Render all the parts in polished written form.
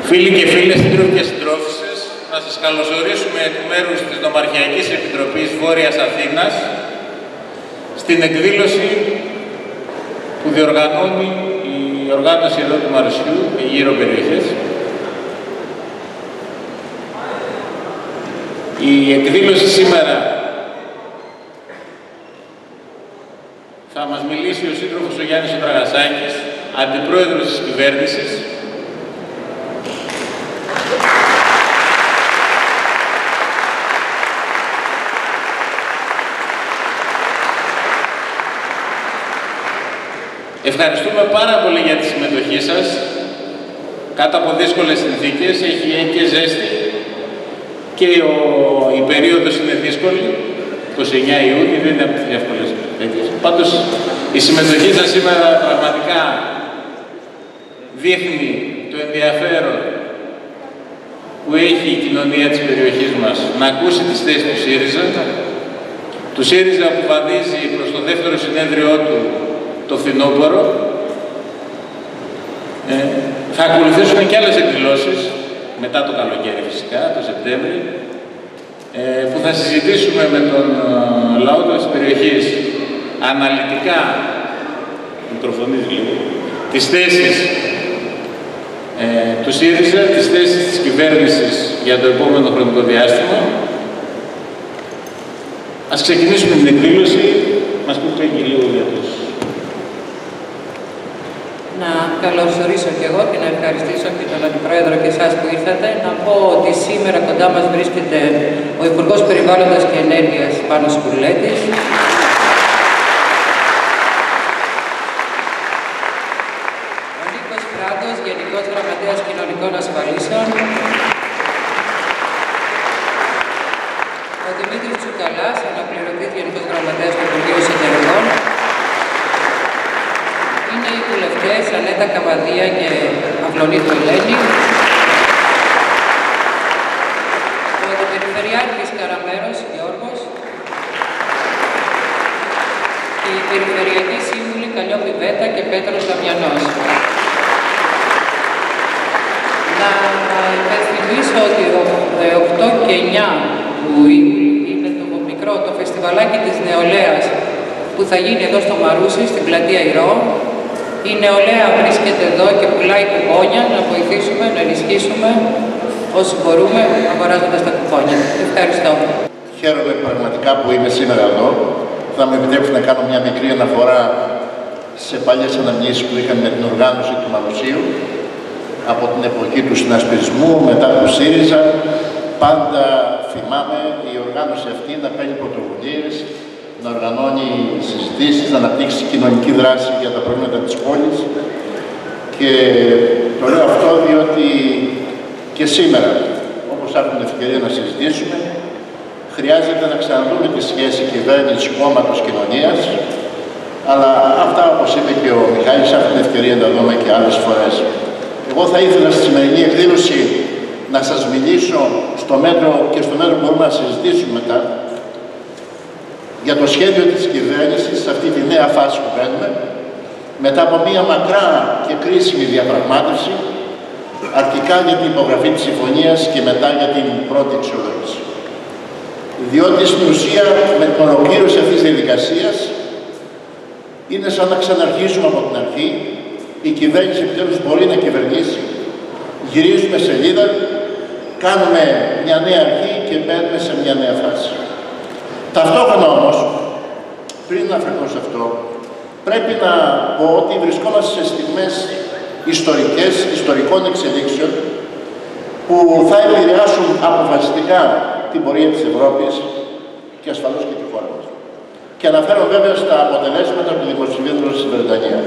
Φίλοι και φίλες, σύντροφοι και συντρόφισσες, να σας καλωσορίσουμε εκ μέρους της Νομαρχιακής Επιτροπής Βόρειας Αθήνας στην εκδήλωση που διοργανώνει η οργάνωση εδώ του Μαρουσιού και γύρω περιοχές. Η εκδήλωση σήμερα θα μας μιλήσει ο σύντροφος ο Γιάννης ο Τραγασάκης, αντιπρόεδρος της κυβέρνησης. Ευχαριστούμε πάρα πολύ για τη συμμετοχή σας. Κάτω από δύσκολες συνθήκες, έχει και ζέστη και η περίοδος είναι δύσκολη. 29 Ιούνιου δεν είναι από τις εύκολες τέτοιες. Πάντως η συμμετοχή σας σήμερα πραγματικά δείχνει το ενδιαφέρον που έχει η κοινωνία της περιοχής μας να ακούσει τις θέσεις του ΣΥΡΙΖΑ. Του ΣΥΡΙΖΑ που βαδίζει προς το δεύτερο συνέδριό του το φθινόπωρο. Θα ακολουθήσουν και άλλες εκδηλώσεις μετά το καλοκαίρι φυσικά, το Σεπτέμβρη, που θα συζητήσουμε με τον λαό της περιοχής αναλυτικά, μικροφωνίζει λίγο, τις θέσεις του ΣΥΡΙΖΑ, τις θέσεις της κυβέρνησης για το επόμενο χρονικό διάστημα. Ας ξεκινήσουμε την εκδήλωση, μας πείτε και λίγο για τους. Να καλωσορίσω και εγώ και να ευχαριστήσω και τον Αντιπρόεδρο και εσάς που ήρθατε. Να πω ότι σήμερα κοντά μας βρίσκεται ο Υπουργός Περιβάλλοντος και Ενέργειας Πάνος Κουρλέτης. Ο Νίκος Πράντος, Γενικός Γραμματέας Κοινωνικών Ασφαλίσεων. Ο Δημήτρης Τσουκαλάς, αναπληρωτής Γενικός Γραμματέας του Υπουργείου Εσωτερικών. Είναι οι βουλευτές Ανέτα Καβαδία και Αυλονίτου Ελένη. Ο Αντιπεριφερειάρχης Καραμέρος Γιώργος. Και οι Περιφερειακοί Σύμβουλοι Καλλιόπη Βέτα και Πέτρος Δαμιανός. Να υπενθυμίσω ότι 8 και 9 του Ιούλη είναι το μικρό, το φεστιβαλάκι της νεολαίας που θα γίνει εδώ στο Μαρούσι, στην πλατεία Ηρώ. Η νεολαία βρίσκεται εδώ και πουλάει κουπόνια, να βοηθήσουμε, να ενισχύσουμε όσοι μπορούμε, αγοράζοντας τα κουπόνια. Ευχαριστώ. Χαίρομαι πραγματικά που είμαι σήμερα εδώ. Θα με επιτρέψει να κάνω μια μικρή αναφορά σε παλιές αναμνήσεις που είχαμε με την οργάνωση του Μαρουσίου από την εποχή του συνασπισμού, μετά του ΣΥΡΙΖΑ. Πάντα θυμάμαι η οργάνωση αυτή να παίρνει πρωτοβουλίες, να οργανώνει συζητήσεις, να αναπτύξει κοινωνική δράση για τα προβλήματα της πόλης. Και το λέω αυτό διότι και σήμερα, όπως έχουμε την ευκαιρία να συζητήσουμε, χρειάζεται να ξαναδούμε τη σχέση κυβέρνησης, κόμματος, κοινωνίας, αλλά αυτά, όπως είπε και ο Μιχάλης, έχουμε την ευκαιρία να τα δούμε και άλλες φορές. Εγώ θα ήθελα στη σημερινή εκδήλωση να σας μιλήσω στο μέτρο που μπορούμε να συζητήσουμε μετά, για το σχέδιο της κυβέρνησης σε αυτή τη νέα φάση που μπαίνουμε, μετά από μια μακρά και κρίσιμη διαπραγμάτευση, αρχικά για την υπογραφή της συμφωνίας και μετά για την πρώτη αξιολόγηση. Διότι στην ουσία με την ολοκλήρωση αυτής της διαδικασίας είναι σαν να ξαναρχίσουμε από την αρχή, η κυβέρνηση επιτέλους μπορεί να κυβερνήσει, γυρίζουμε σελίδα, κάνουμε μια νέα αρχή και μπαίνουμε σε μια νέα φάση. Ταυτόχρονα όμως, πριν να αφαιρθώ σε αυτό, πρέπει να πω ότι βρισκόμαστε σε στιγμές ιστορικών εξελίξεων που θα επηρεάσουν αποφασιστικά την πορεία της Ευρώπης και ασφαλώς και τη χώρα μας. Και αναφέρω βέβαια στα αποτελέσματα του δημοψηφίσματος στη Βρετανία.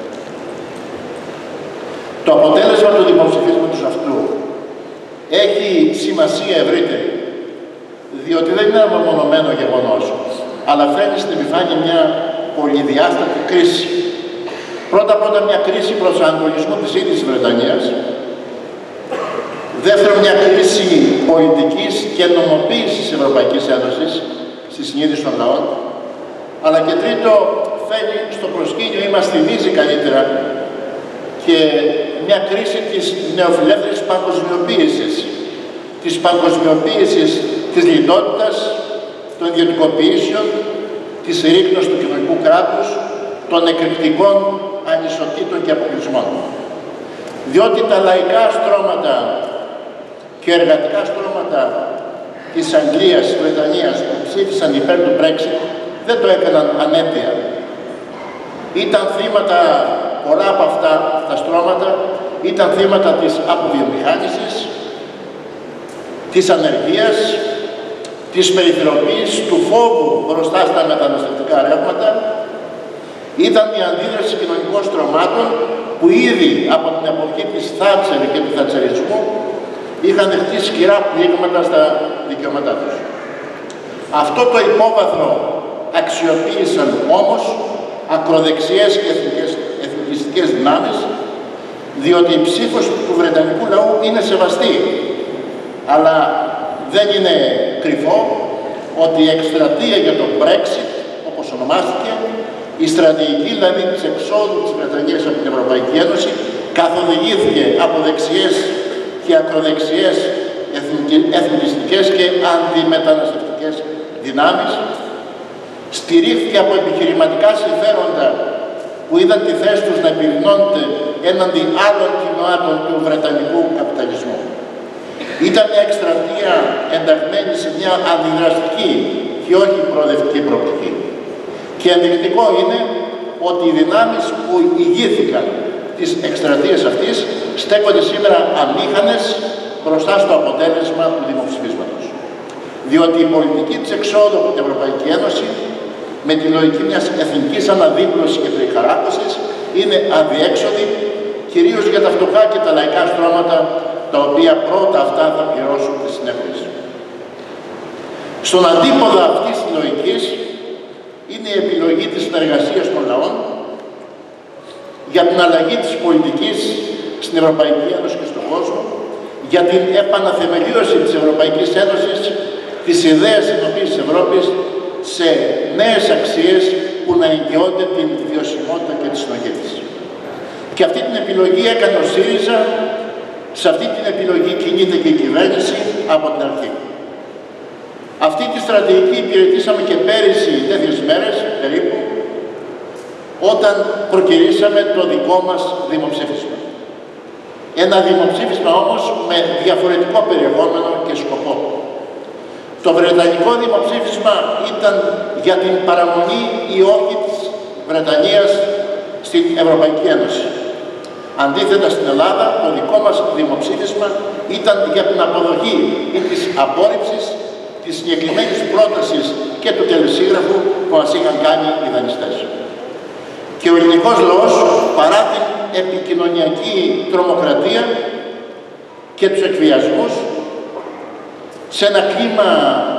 Το αποτέλεσμα του δημοψηφίσματος αυτού έχει σημασία ευρύτερη, διότι δεν είναι ένα μεμονωμένο γεγονός, αλλά φέρνει στην επιφάνεια μια πολυδιάστατη κρίση. Πρώτα μια κρίση προσανατολισμού της ίδιας της Βρετανίας. Δεύτερον, μια κρίση πολιτικής και νομοποίησης της Ευρωπαϊκής Ένωσης στη συνείδηση των λαών. Αλλά και τρίτο, φέρνει στο προσκήνιο ή μας θυμίζει καλύτερα και μια κρίση της νεοφιλελεύθερης παγκοσμιοποίησης, της παγκοσμιοποίησης της λιτότητας, των ιδιωτικοποιήσεων, της ρίκνωσης του κοινωνικού κράτους, των εκρηκτικών ανισοτήτων και αποκλεισμών. Διότι τα λαϊκά στρώματα και εργατικά στρώματα της Αγγλίας, της Βρετανίας που ψήφισαν υπέρ του Brexit δεν το έκαναν ανέτεια. Ήταν θύματα, πολλά από αυτά τα στρώματα, ήταν θύματα της αποβιομηχάνησης, της ανεργίας, της περιθωριοποίησης, του φόβου μπροστά στα μεταναστευτικά ρεύματα. Ήταν η αντίδραση κοινωνικών στρωμάτων που ήδη από την εποχή της Θάτσερ και του θατσερισμού είχαν δεχτεί σκληρά πλήγματα στα δικαιώματά τους. Αυτό το υπόβαθρο αξιοποίησαν όμως ακροδεξιές και εθνικιστικές δυνάμεις, διότι η ψήφος του βρετανικού λαού είναι σεβαστή. Αλλά δεν είναι κρυφό ότι η εκστρατεία για το Brexit, όπως ονομάστηκε, η στρατηγική δηλαδή της εξόδου της Βρετανίας από την Ευρωπαϊκή Ένωση, καθοδηγήθηκε από δεξιές και ακροδεξιές εθνικιστικές και αντιμεταναστευτικές δυνάμεις, στηρίχθηκε από επιχειρηματικά συμφέροντα που είδαν τη θέση τους να επιδεινώνεται έναντι άλλων κοινοτήτων του βρετανικού καπιταλισμού. Ήταν μια εκστρατεία ενταγμένη σε μια αντιδραστική και όχι προοδευτική προοπτική. Και ενδεικτικό είναι ότι οι δυνάμεις που ηγήθηκαν της εκστρατείας αυτής στέκονται σήμερα αμήχανες μπροστά στο αποτέλεσμα του δημοψηφίσματος. Διότι η πολιτική της εξόδου από την Ευρωπαϊκή Ένωση με τη λογική μιας εθνικής αναδίπλωσης και περιχαράκωσης είναι αδιέξοδη, κυρίως για τα φτωχά και τα λαϊκά στρώματα, τα οποία πρώτα αυτά θα πληρώσουν τις συνέπειες. Στον αντίποδα αυτής της λογικής είναι η επιλογή της συνεργασίας των λαών για την αλλαγή της πολιτικής στην Ευρωπαϊκή Ένωση και στον κόσμο, για την επαναθεμελίωση της Ευρωπαϊκής Ένωσης, της ιδέας συνοποίησης της Ευρώπης σε νέες αξίες που να εγγυώνται την βιωσιμότητα και τη συνοχή της. Και αυτή την επιλογή έκανε ο ΣΥΡΙΖΑ, σε αυτή την επιλογή κινείται και η κυβέρνηση από την αρχή. Αυτή τη στρατηγική υπηρετήσαμε και πέρυσι τέτοιες μέρες περίπου, όταν προκηρύσαμε το δικό μας δημοψήφισμα. Ένα δημοψήφισμα όμως με διαφορετικό περιεχόμενο και σκοπό. Το βρετανικό δημοψήφισμα ήταν για την παραμονή ή όχι της Βρετανίας στην Ευρωπαϊκή Ένωση. Αντίθετα στην Ελλάδα, το δικό μας δημοψήφισμα ήταν για την αποδοχή ή της απόρριψης της συγκεκριμένης πρότασης και του τελεσίγραφου που μας είχαν κάνει οι δανειστές. Και ο ελληνικός λαός, παρά την επικοινωνιακή τρομοκρατία και τους εκβιασμούς, σε ένα κλίμα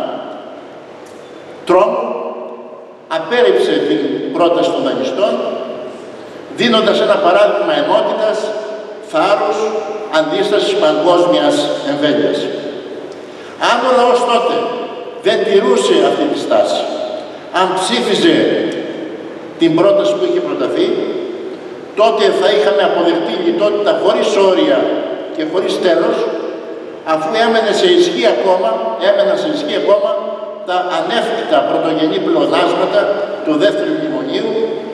τρόμου, απέρριψε την πρόταση των δανειστών, δίνοντας ένα παράδειγμα ενότητας, θάρρους, αντίστασης παγκόσμιας εμβέλειας. Αν ο λαός τότε δεν τηρούσε αυτή τη στάση, αν ψήφιζε την πρόταση που είχε προταθεί, τότε θα είχαμε αποδεχτεί λιτότητα χωρίς όρια και χωρίς τέλος, αφού έμεναν σε ισχύ ακόμα τα ανέφικτα πρωτογενή πλεονάσματα του δεύτερου μνημονίου,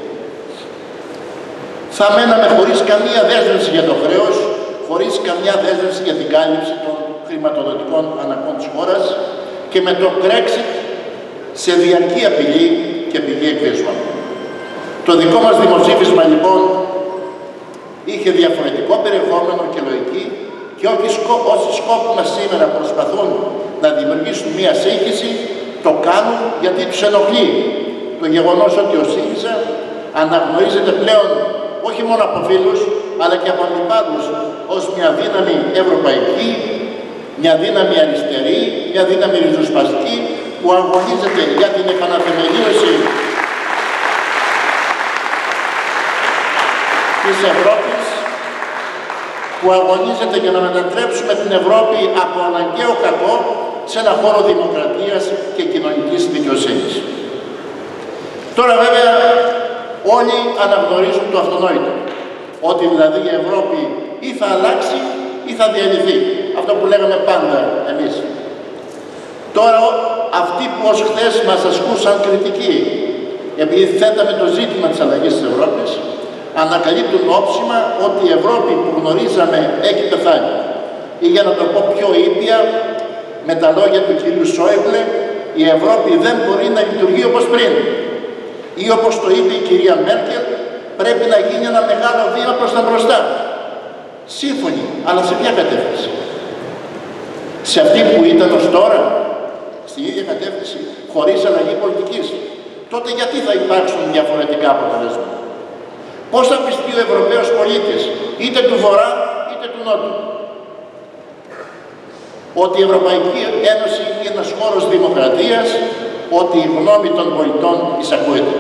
θα μέναμε χωρίς καμία δέσμευση για το χρέος, χωρίς καμία δέσμευση για την κάλυψη των χρηματοδοτικών αναγκών της χώρας και με το Brexit σε διαρκή απειλή και πηγή εκβιασμών. Το δικό μας δημοψήφισμα λοιπόν είχε διαφορετικό περιεχόμενο και λογική και όσοι σκόπιμα σήμερα προσπαθούν να δημιουργήσουν μία σύγχυση, το κάνουν γιατί τους ενοχλεί το γεγονός ότι ο ΣΥΡΙΖΑ αναγνωρίζεται πλέον όχι μόνο από φίλους, αλλά και από αντιπάλους ως μια δύναμη ευρωπαϊκή, μια δύναμη αριστερή, μια δύναμη ριζοσπαστική που αγωνίζεται για την επαναθεμελίωση της Ευρώπης, που αγωνίζεται για να μετατρέψουμε την Ευρώπη από αναγκαίο κακό σε ένα χώρο δημοκρατίας και κοινωνικής δικαιοσύνης. Τώρα βέβαια όλοι αναγνωρίζουν το αυτονόητο, ότι δηλαδή η Ευρώπη ή θα αλλάξει ή θα διαλυθεί. Αυτό που λέγαμε πάντα εμείς. Τώρα αυτοί που ως χθες μας ασκούσαν κριτική, επειδή θέταμε το ζήτημα της αλλαγής της Ευρώπης, ανακαλύπτουν όψιμα ότι η Ευρώπη που γνωρίζαμε έχει πεθάνει. Ή για να το πω πιο ήπια, με τα λόγια του κυρίου Σόιμπλε, η Ευρώπη δεν μπορεί να λειτουργεί όπως πριν. Ή όπως το είπε η κυρία Μέρκελ, πρέπει να γίνει ένα μεγάλο βήμα προς τα μπροστά. Σύμφωνοι, αλλά σε ποια κατεύθυνση? Σε αυτή που ήταν ως τώρα, στην ίδια κατεύθυνση, χωρίς αλλαγή πολιτικής. Τότε γιατί θα υπάρξουν διαφορετικά αποτελέσματα? Πώς θα πιστεί ο Ευρωπαίος πολίτης, είτε του Βορρά είτε του Νότου, ότι η Ευρωπαϊκή Ένωση είναι ένας χώρος δημοκρατίας, ότι η γνώμη των πολιτών εισακούεται?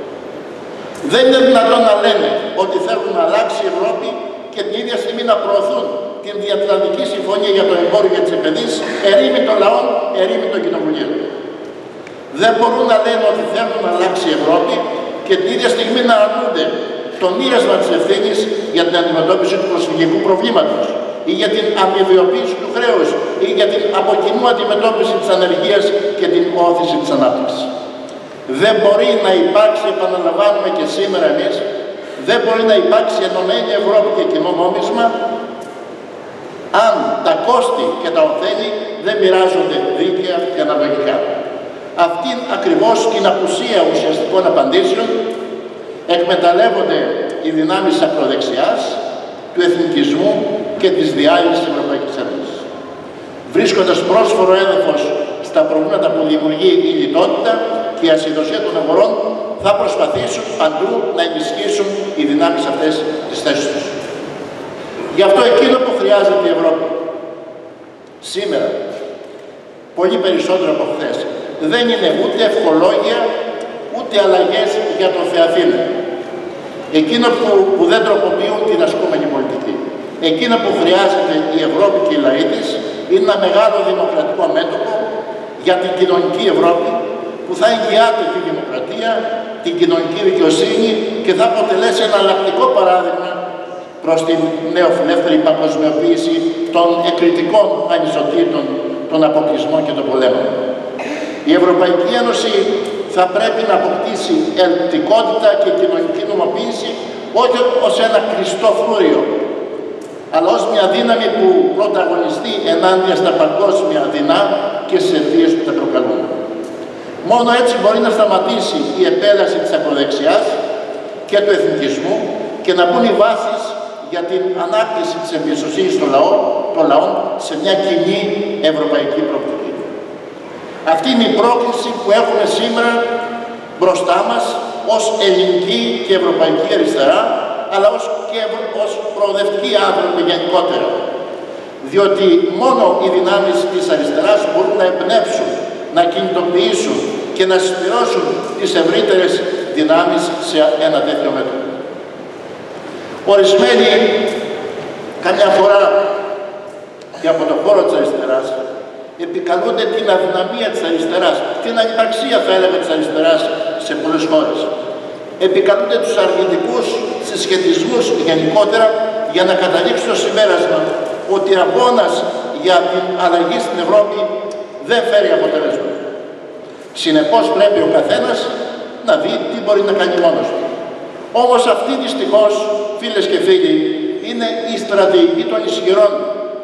Δεν είναι δυνατόν να λένε ότι θέλουν να αλλάξει η Ευρώπη και την ίδια στιγμή να προωθούν την Διατλαντική Συμφωνία για το εμπόριο και τις επενδύσεις, ερήμη των λαών, ερήμη των κοινοβουλίων. Δεν μπορούν να λένε ότι θέλουν να αλλάξει η Ευρώπη και την ίδια στιγμή να αρνούνται το μοίρασμα της ευθύνης για την αντιμετώπιση του προσφυγικού προβλήματος ή για την αμοιβιοποίηση του χρέους ή για την από κοινού αντιμετώπιση της ανεργίας και την όθηση της ανάπτυξης. Δεν μπορεί να υπάρξει, επαναλαμβάνουμε και σήμερα εμείς, δεν μπορεί να υπάρξει ενωμένη Ευρώπη και κοινό νόμισμα αν τα κόστη και τα ωφέλη δεν μοιράζονται δίκαια και αναλογικά. Αυτή ακριβώς την απουσία ουσιαστικών απαντήσεων εκμεταλλεύονται οι δυνάμεις της ακροδεξιάς, του εθνικισμού και της διάλυσης της Ευρωπαϊκής Ένωσης. Βρίσκοντας πρόσφορο έδαφος στα προβλήματα που δημιουργεί η λιτότητα και η ασυδοσία των αγορών, θα προσπαθήσουν παντού να ενισχύσουν οι δυνάμεις αυτές τις θέσεις τους. Γι' αυτό εκείνο που χρειάζεται η Ευρώπη σήμερα, πολύ περισσότερο από χθες, δεν είναι ούτε ευχολόγια, ούτε αλλαγές για το Θεαθήνα. Εκείνο που δεν τροποποιούν την ασκούμενη πολιτική. Εκείνο που χρειάζεται η Ευρώπη και οι λαοί της είναι ένα μεγάλο δημοκρατικό μέτωπο για την κοινωνική Ευρώπη που θα εγγυάται τη δημοκρατία, την κοινωνική δικαιοσύνη και θα αποτελέσει ένα εναλλακτικό παράδειγμα προς την νεοφιλεύθερη παγκοσμιοποίηση των εκρητικών ανισοτήτων, των αποκλεισμών και των πολέμων. Η Ευρωπαϊκή Ένωση θα πρέπει να αποκτήσει ελκτικότητα και κοινωνική νομοποίηση όχι ως ένα κλειστό φρούριο, αλλά ως μια δύναμη που πρωταγωνιστεί ενάντια στα παγκόσμια δεινά και στις αιτίες που τα προκαλούν. Μόνο έτσι μπορεί να σταματήσει η επέλαση της ακροδεξιάς και του εθνικισμού και να μπουν οι βάσεις για την ανάκτηση της εμπιστοσύνης των λαών σε μια κοινή ευρωπαϊκή προοπτική. Αυτή είναι η πρόκληση που έχουμε σήμερα μπροστά μας ως ελληνική και ευρωπαϊκή αριστερά, αλλά ως προοδευτικοί άνθρωποι γενικότερα. Διότι μόνο οι δυνάμεις της αριστεράς μπορούν να εμπνεύσουν, να κινητοποιήσουν και να συμπληρώσουν τις ευρύτερες δυνάμεις σε ένα τέτοιο μέτωπο. Ορισμένοι, καμιά φορά και από τον χώρο της αριστεράς, επικαλούνται την αδυναμία της αριστεράς, την ανυπαρξία θα έλεγα της αριστεράς σε πολλές χώρες. Επικαλούνται τους αρνητικούς συσχετισμούς γενικότερα για να καταλήξουν στο συμπέρασμα ότι αγώνας για την αλλαγή στην Ευρώπη δεν φέρει αποτελέσματα. Συνεπώς πρέπει ο καθένας να δει τι μπορεί να κάνει μόνος του. Όμως αυτή δυστυχώς, φίλες και φίλοι, είναι η στρατηγική των ισχυρών.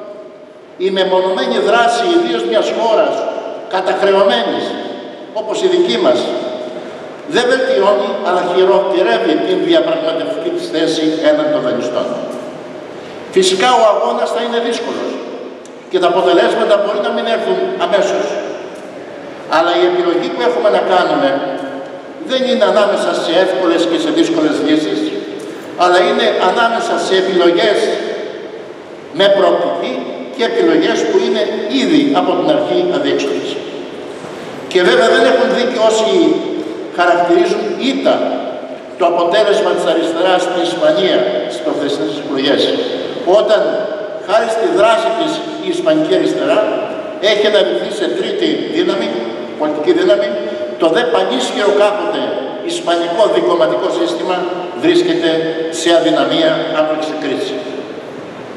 Η μεμονωμένη δράση ιδίως μιας χώρας καταχρεωμένης, όπως η δική μας, δεν βελτιώνει, αλλά χειροτερεύει την διαπραγματευτική της θέση έναντι των δανειστών. Φυσικά ο αγώνας θα είναι δύσκολος και τα αποτελέσματα μπορεί να μην έρθουν αμέσως. Αλλά η επιλογή που έχουμε να κάνουμε δεν είναι ανάμεσα σε εύκολες και σε δύσκολες λύσεις, αλλά είναι ανάμεσα σε επιλογές με προοπτική και επιλογές που είναι ήδη από την αρχή αδιέξοδες. Και βέβαια δεν έχουν δίκιο όσοι χαρακτηρίζουν ήττα το αποτέλεσμα της αριστεράς στην Ισπανία στις προχθεσινές εκλογές, όταν χάρη στη δράση της η Ισπανική αριστερά έχει αναδειχθεί σε τρίτη δύναμη, πολιτική δύναμη, το δε πανίσχυρο κάποτε ισπανικό δικομματικό σύστημα βρίσκεται σε αδυναμία άπληξη κρίση.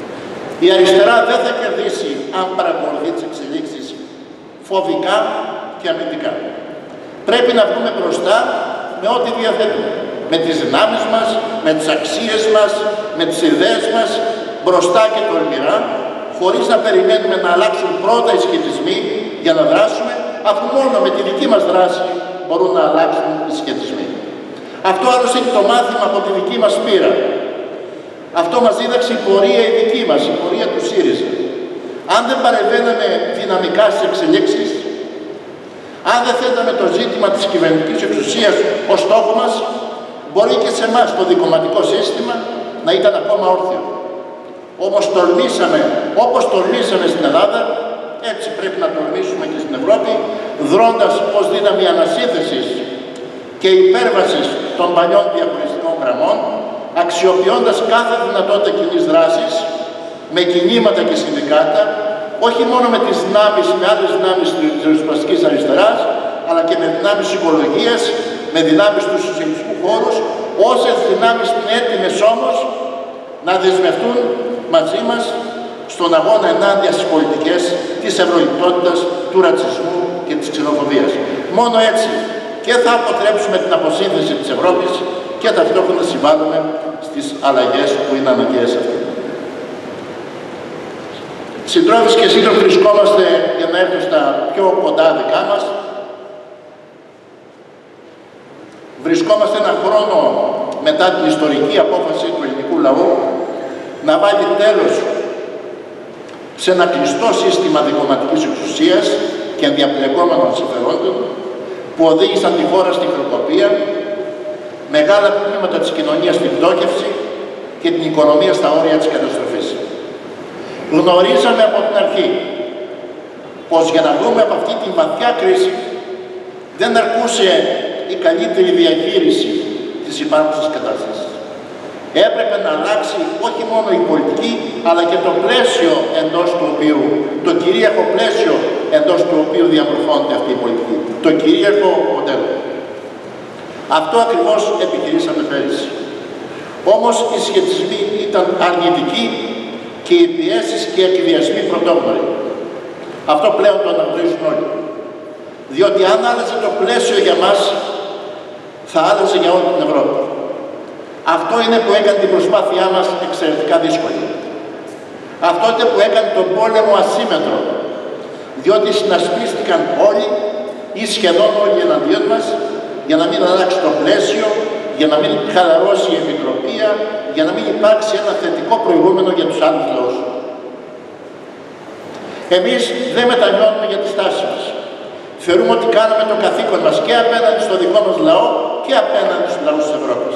Η αριστερά δεν θα κερδίσει αν παρακολουθεί τις εξελίξεις φοβικά και αμυντικά. Πρέπει να βγούμε μπροστά με ό,τι διαθέτουμε. Με τις δυνάμεις μας, με τις αξίες μας, με τις ιδέες μας, μπροστά και τολμηρά, χωρίς να περιμένουμε να αλλάξουν πρώτα οι σχετισμοί για να δράσουμε, αφού μόνο με τη δική μας δράση μπορούν να αλλάξουν οι σχετισμοί. Αυτό άλλωστε είναι το μάθημα από τη δική μας πείρα. Αυτό μας δίδαξε η πορεία η δική μας, η πορεία του ΣΥΡΙΖΑ. Αν δεν παρεμβαίναμε δυναμικά στις εξελίξεις, αν δεν θέταμε το ζήτημα της κυβερνητικής εξουσίας ως στόχο μας, μπορεί και σε εμάς το δικομματικό σύστημα να ήταν ακόμα όρθιο. Όμως τολμήσαμε, όπως τολμήσαμε στην Ελλάδα, έτσι πρέπει να τολμήσουμε και στην Ευρώπη, δρώντας ως δύναμη ανασύνθεσης και υπέρβασης των παλιών διαχωριστικών γραμμών, αξιοποιώντας κάθε δυνατότητα κοινής δράσης, με κινήματα και συνδικάτα, όχι μόνο με τις δυνάμεις, με άλλες δυνάμεις της ριζοσπαστικής αριστεράς, αλλά και με δυνάμεις οικολογίας, με δυνάμεις του σοσιαλιστικού χώρου, όσες δυνάμεις είναι έτοιμες όμως να δεσμευτούν μαζί μας στον αγώνα ενάντια στις πολιτικές της ευρωλιτότητας, του ρατσισμού και της ξενοφοβίας. Μόνο έτσι και θα αποτρέψουμε την αποσύνθεση της Ευρώπης και ταυτόχρονα συμβάλλουμε στις αλλαγές που είναι αναγκαίες αυτές. Συντρόφοι και σύντροφοι, βρισκόμαστε, για να έρθω στα πιο κοντά δικά μας, βρισκόμαστε ένα χρόνο μετά την ιστορική απόφαση του ελληνικού λαού να βάλει τέλος σε ένα κλειστό σύστημα δικομματικής εξουσίας και ενδιαπλεκόμενων συμφερόντων που οδήγησαν τη χώρα στην χρεοκοπία, μεγάλα τμήματα της κοινωνίας στην πτώχευση και την οικονομία στα όρια της καταστροφής. Γνωρίζαμε από την αρχή πως για να βγούμε από αυτή τη βαθιά κρίση δεν αρκούσε η καλύτερη διαχείριση της υπάρχουσας κατάστασης. Έπρεπε να αλλάξει όχι μόνο η πολιτική, αλλά και το πλαίσιο εντός του οποίου, το κυρίαρχο πλαίσιο εντός του οποίου διαμορφώνεται αυτή η πολιτική. Το κυρίαρχο μοντέλο. Αυτό ακριβώς επιχειρήσαμε πέρυσι. Όμως οι σχετισμοί ήταν αρνητικοί και οι πιέσεις και οι εκβιασμοί πρωτόγνωροι. Αυτό πλέον το αναγνωρίζουν όλοι. Διότι αν άλλαζε το πλαίσιο για μας, θα άλλαζε για όλη την Ευρώπη. Αυτό είναι που έκανε την προσπάθειά μας εξαιρετικά δύσκολη. Αυτό είναι που έκανε τον πόλεμο ασύμμετρο. Διότι συνασπίστηκαν όλοι ή σχεδόν όλοι εναντίον μας για να μην αλλάξει το πλαίσιο, για να μην χαλαρώσει η επιτροπία, για να μην υπάρξει ένα θετικό προηγούμενο για τους άλλους λαούς. Εμείς δεν μετανιώνουμε για τη στάση μας. Θεωρούμε ότι κάναμε το καθήκον μας και απέναντι στο δικό μας λαό και απέναντι στους λαούς της Ευρώπης.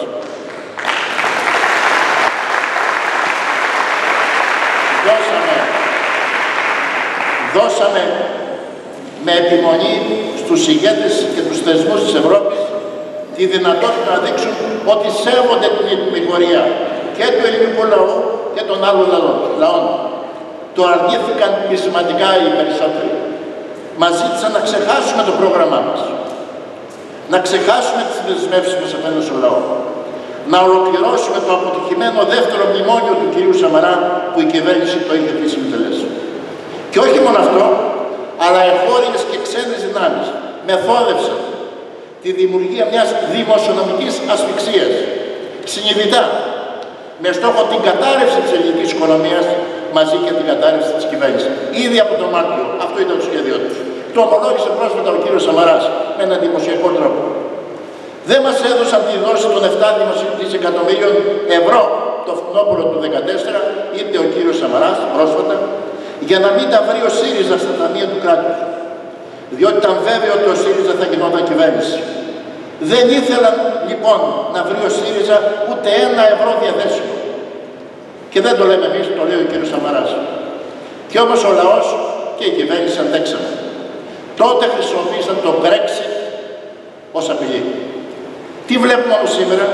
Δώσαμε με επιμονή στους ηγέτες και τους θεσμούς της Ευρώπης τη δυνατότητα να δείξουν ότι σέβονται την ετοιμιγορία και του ελληνικού λαού και των άλλων λαών. Το αρνήθηκαν σημαντικά οι περισσότεροι. Μας ζήτησαν να ξεχάσουμε το πρόγραμμά μας, να ξεχάσουμε τις δεσμεύσεις μας απέναντι στον λαό, να ολοκληρώσουμε το αποτυχημένο δεύτερο μνημόνιο του κυρίου Σαμαρά που η κυβέρνηση το είχε επίσημη τελέσει. Και όχι μόνο αυτό, αλλά εγχώριες και ξένες δυνάμεις μεθόδευσαν τη δημιουργία μιας δημοσιονομικής ασφυξίας, συνειδητά, με στόχο την κατάρρευση της ελληνικής οικονομίας μαζί και την κατάρρευση της κυβέρνησης. Ήδη από τον Μάρτιο αυτό ήταν το σχέδιό τους. Το ομολόγησε πρόσφατα ο κύριος Σαμαράς με έναν εντυπωσιακό τρόπο. Δεν μας έδωσαν τη δόση των 7 δισεκατομμυρίων ευρώ το φθινόπωρο του 2014, είτε ο κύριος Σαμαράς πρόσφατα, για να μην τα βρει ο ΣΥΡΙΖΑ στα ταμεία του κράτους. Διότι ήταν βέβαιο ότι ο ΣΥΡΙΖΑ θα γινόταν κυβέρνηση. Δεν ήθελαν λοιπόν να βρει ο ΣΥΡΙΖΑ ούτε 1 ευρώ διαθέσιμο. Και δεν το λέμε εμείς, το λέει ο κύριος Σαμαράς. Και όμως ο λαός και η κυβέρνηση αντέξανε. Τότε χρησιμοποίησαν το Brexit ως απειλή. Τι βλέπουμε όμως σήμερα?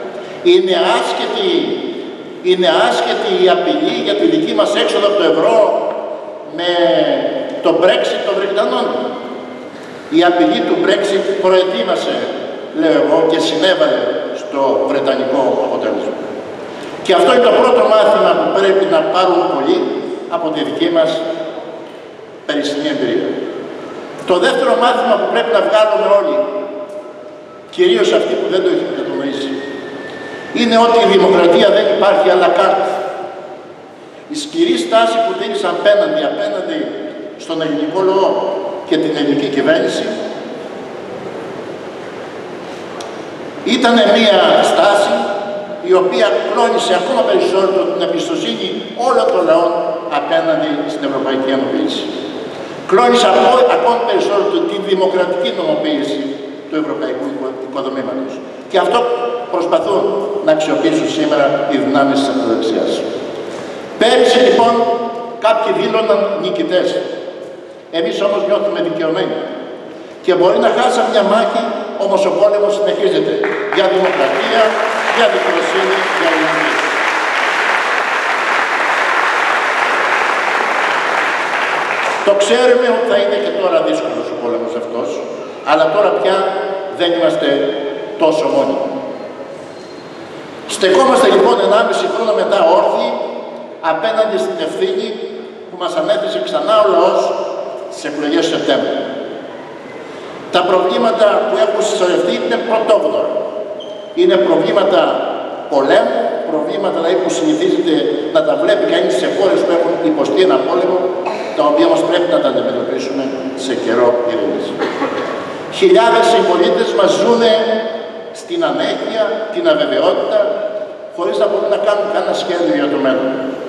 Είναι άσχετη η απειλή για τη δική μας έξοδο από το ευρώ με το Brexit των Βρετανών. Η απειλή του Brexit προετοίμασε, λέω εγώ, και συνέβαλε στο βρετανικό αποτέλεσμα. Και αυτό είναι το πρώτο μάθημα που πρέπει να πάρουν πολλοί από τη δική μας περσινή εμπειρία. Το δεύτερο μάθημα που πρέπει να βγάλουμε όλοι, κυρίως αυτοί που δεν το έχουν κατανοήσει, είναι ότι η δημοκρατία δεν υπάρχει à la carte. Η σκληρή στάση που δίνεις απέναντι στον ελληνικό λαό και την ελληνική κυβέρνηση ήταν μια στάση η οποία κλώνησε ακόμα περισσότερο την εμπιστοσύνη όλων των λαών απέναντι στην Ευρωπαϊκή Ενοποίηση. Κλώνησε ακόμα περισσότερο τη δημοκρατική νομοποίηση του ευρωπαϊκού οικοδομήματος. Και αυτό προσπαθούν να αξιοποιήσουν σήμερα οι δυνάμεις της ακροδεξιάς. Πέρυσι λοιπόν κάποιοι δήλωναν νικητές. Εμείς όμως νιώθουμε δικαιωμένοι. Και μπορεί να χάσαμε μια μάχη, όμως ο πόλεμος συνεχίζεται. Για δημοκρατία, για δικαιοσύνη, για ελληνική. Το ξέρουμε ότι θα είναι και τώρα δύσκολος ο πόλεμος αυτός, αλλά τώρα πια δεν είμαστε τόσο μόνοι. Στεκόμαστε λοιπόν 1,5 χρόνο μετά όρθιοι απέναντι στην ευθύνη που μας ανέθεσε ξανά ο λαός στις εκλογές του Σεπτέμβρη. Τα προβλήματα που έχουν συσσωρευτεί είναι πρωτόγνωρα. Είναι προβλήματα πολέμου, προβλήματα δηλαδή που συνηθίζεται να τα βλέπει κανείς σε χώρες που έχουν υποστεί ένα πόλεμο, τα οποία όμως πρέπει να τα αντιμετωπίσουμε σε καιρό ειρήνης. Χιλιάδες συμπολίτες μας ζουν στην ανέχεια, την αβεβαιότητα, χωρίς να μπορούν να κάνουν κανένα σχέδιο για το μέλλον.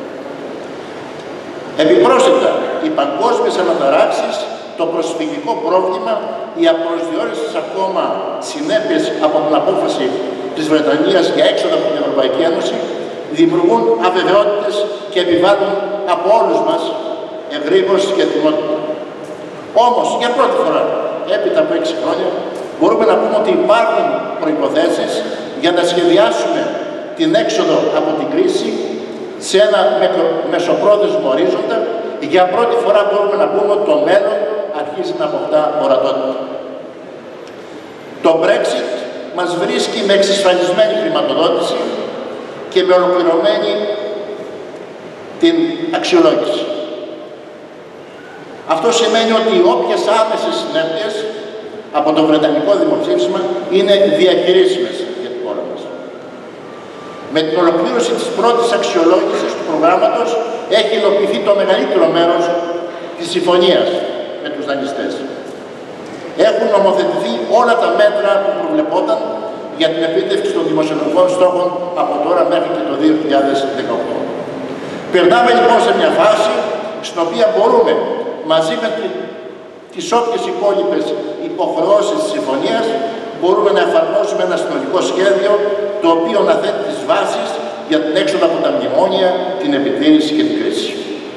Επιπρόσθετα, οι παγκόσμιες αναταράξεις, το προσφυγικό πρόβλημα, οι απροσδιόριστες ακόμα συνέπειες από την απόφαση της Βρετανίας για έξοδο από την Ευρωπαϊκή Ένωση δημιουργούν αβεβαιότητες και επιβάλλουν από όλους μας εγρήγορση και ετοιμότητα. Όμως, για πρώτη φορά, έπειτα από 6 χρόνια, μπορούμε να πούμε ότι υπάρχουν προϋποθέσεις για να σχεδιάσουμε την έξοδο από την κρίση σε ένα μεσοπρόθεσμο ορίζοντα. Για πρώτη φορά μπορούμε να πούμε ότι το μέλλον αρχίζει να αποκτά ορατότητα. Το Brexit μας βρίσκει με εξασφαλισμένη χρηματοδότηση και με ολοκληρωμένη την αξιολόγηση. Αυτό σημαίνει ότι όποιες άμεσες συνέπειες από το βρετανικό δημοψήφισμα είναι διαχειρίσιμες για την χώρα μας. Με την ολοκλήρωση της πρώτης αξιολόγησης του προγράμματος έχει υλοποιηθεί το μεγαλύτερο μέρος της συμφωνίας με τους δανειστές. Έχουν νομοθετηθεί όλα τα μέτρα που προβλεπόταν για την επίτευξη των δημοσιονομικών στόχων από τώρα μέχρι και το 2018. Περνάμε λοιπόν σε μια φάση στην οποία μπορούμε μαζί με τις όποιες υπόλοιπες υποχρεώσεις της συμφωνίας μπορούμε να εφαρμόσουμε ένα συνολικό σχέδιο το οποίο να θέτει τις βάσεις για την έξοδο από τα μνημόνια, την επιτήρηση και την κρίση.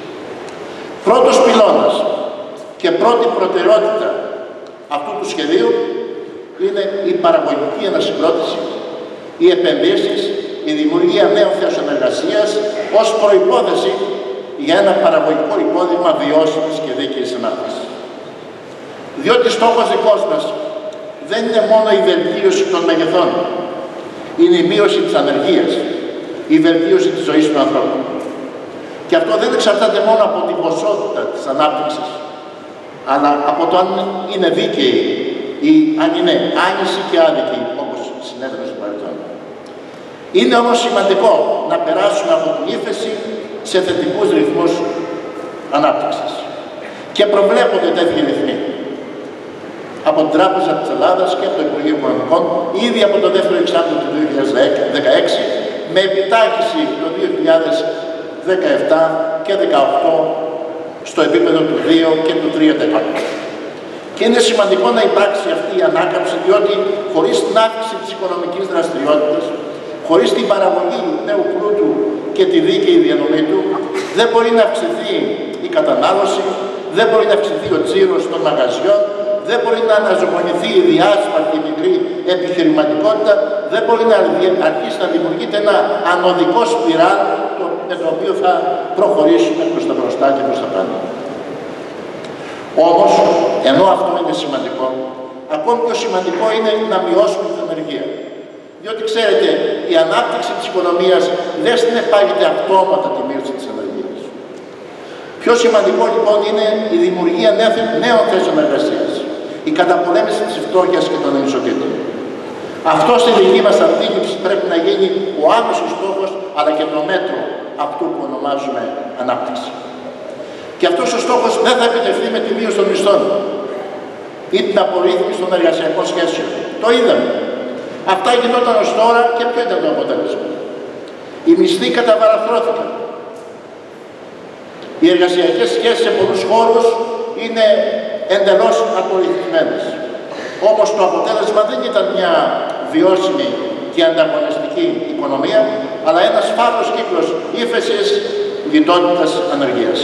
Πρώτος πυλώνας και πρώτη προτεραιότητα αυτού του σχεδίου είναι η παραγωγική ανασυγκρότηση, οι επενδύσεις, η δημιουργία νέων θέσεων εργασίας ως προϋπόθεση για ένα παραγωγικό υπόδειγμα βιώσιμης και δίκαιης ανάπτυξης. Διότι στόχος δικός μας δεν είναι μόνο η βελτίωση των μεγεθών, είναι η μείωση της ανεργίας, η βελτίωση της ζωής των ανθρώπων. Και αυτό δεν εξαρτάται μόνο από την ποσότητα της ανάπτυξης, αλλά από το αν είναι δίκαιη ή αν είναι άνηση και άδικη, όπως συνέβαινε στο παρελθόν. Είναι όμως σημαντικό να περάσουμε από την ύφεση σε θετικούς ρυθμούς ανάπτυξης. Και προβλέπονται τέτοιοι ρυθμοί από την Τράπεζα της Ελλάδας και από το Υπουργείο Οικονομικών ήδη από το δεύτερο εξάμηνο του 2016 με επιτάχυνση το 2017 και 2018 στο επίπεδο του 2 και του 3%. Και είναι σημαντικό να υπάρξει αυτή η ανάκαμψη, διότι χωρίς την αύξηση της οικονομικής δραστηριότητας, χωρίς την παραγωγή νέου πλούτου και τη δίκαιη διανομή του, δεν μπορεί να αυξηθεί η κατανάλωση, δεν μπορεί να αυξηθεί ο τζίρος των μαγαζιών, δεν μπορεί να αναζωογονηθεί η διάσπαρτη μικρή επιχειρηματικότητα, δεν μπορεί να αρχίσει να δημιουργείται ένα ανωδικό σπιράλ με το οποίο θα προχωρήσουμε προς τα μπροστά και προς τα πάνω. Όμως, ενώ αυτό είναι σημαντικό, ακόμη πιο σημαντικό είναι να μειώσουμε την ανεργία. Διότι ξέρετε, η ανάπτυξη της οικονομίας δεν συνεπάγεται αυτόματα τη μείωση της ανεργίας. Πιο σημαντικό λοιπόν είναι η δημιουργία νέων θέσεων εργασίας, η καταπολέμηση της φτώχειας και των ανισοτήτων. Αυτό στη δική μας αντίληψη πρέπει να γίνει ο άμεσος στόχος, αλλά και το μέτρο αυτού που ονομάζουμε ανάπτυξη. Και αυτός ο στόχος δεν θα επιτευχθεί με τη μείωση των μισθών ή την απορρίθμιση των εργασιακών σχέσεων. Το είδαμε. Αυτά γινόταν ως τώρα και ποιο ήταν το αποτέλεσμα? Οι μισθοί καταβαραθρωθήκαν. Οι εργασιακές σχέσεις σε πολλούς χώρους είναι εντελώς απορριθμισμένες. Όμως το αποτέλεσμα δεν ήταν μια βιώσιμη και ανταγωνιστική οικονομία, αλλά ένας φαύλος κύκλος ύφεσης, λιτότητας, ανεργίας.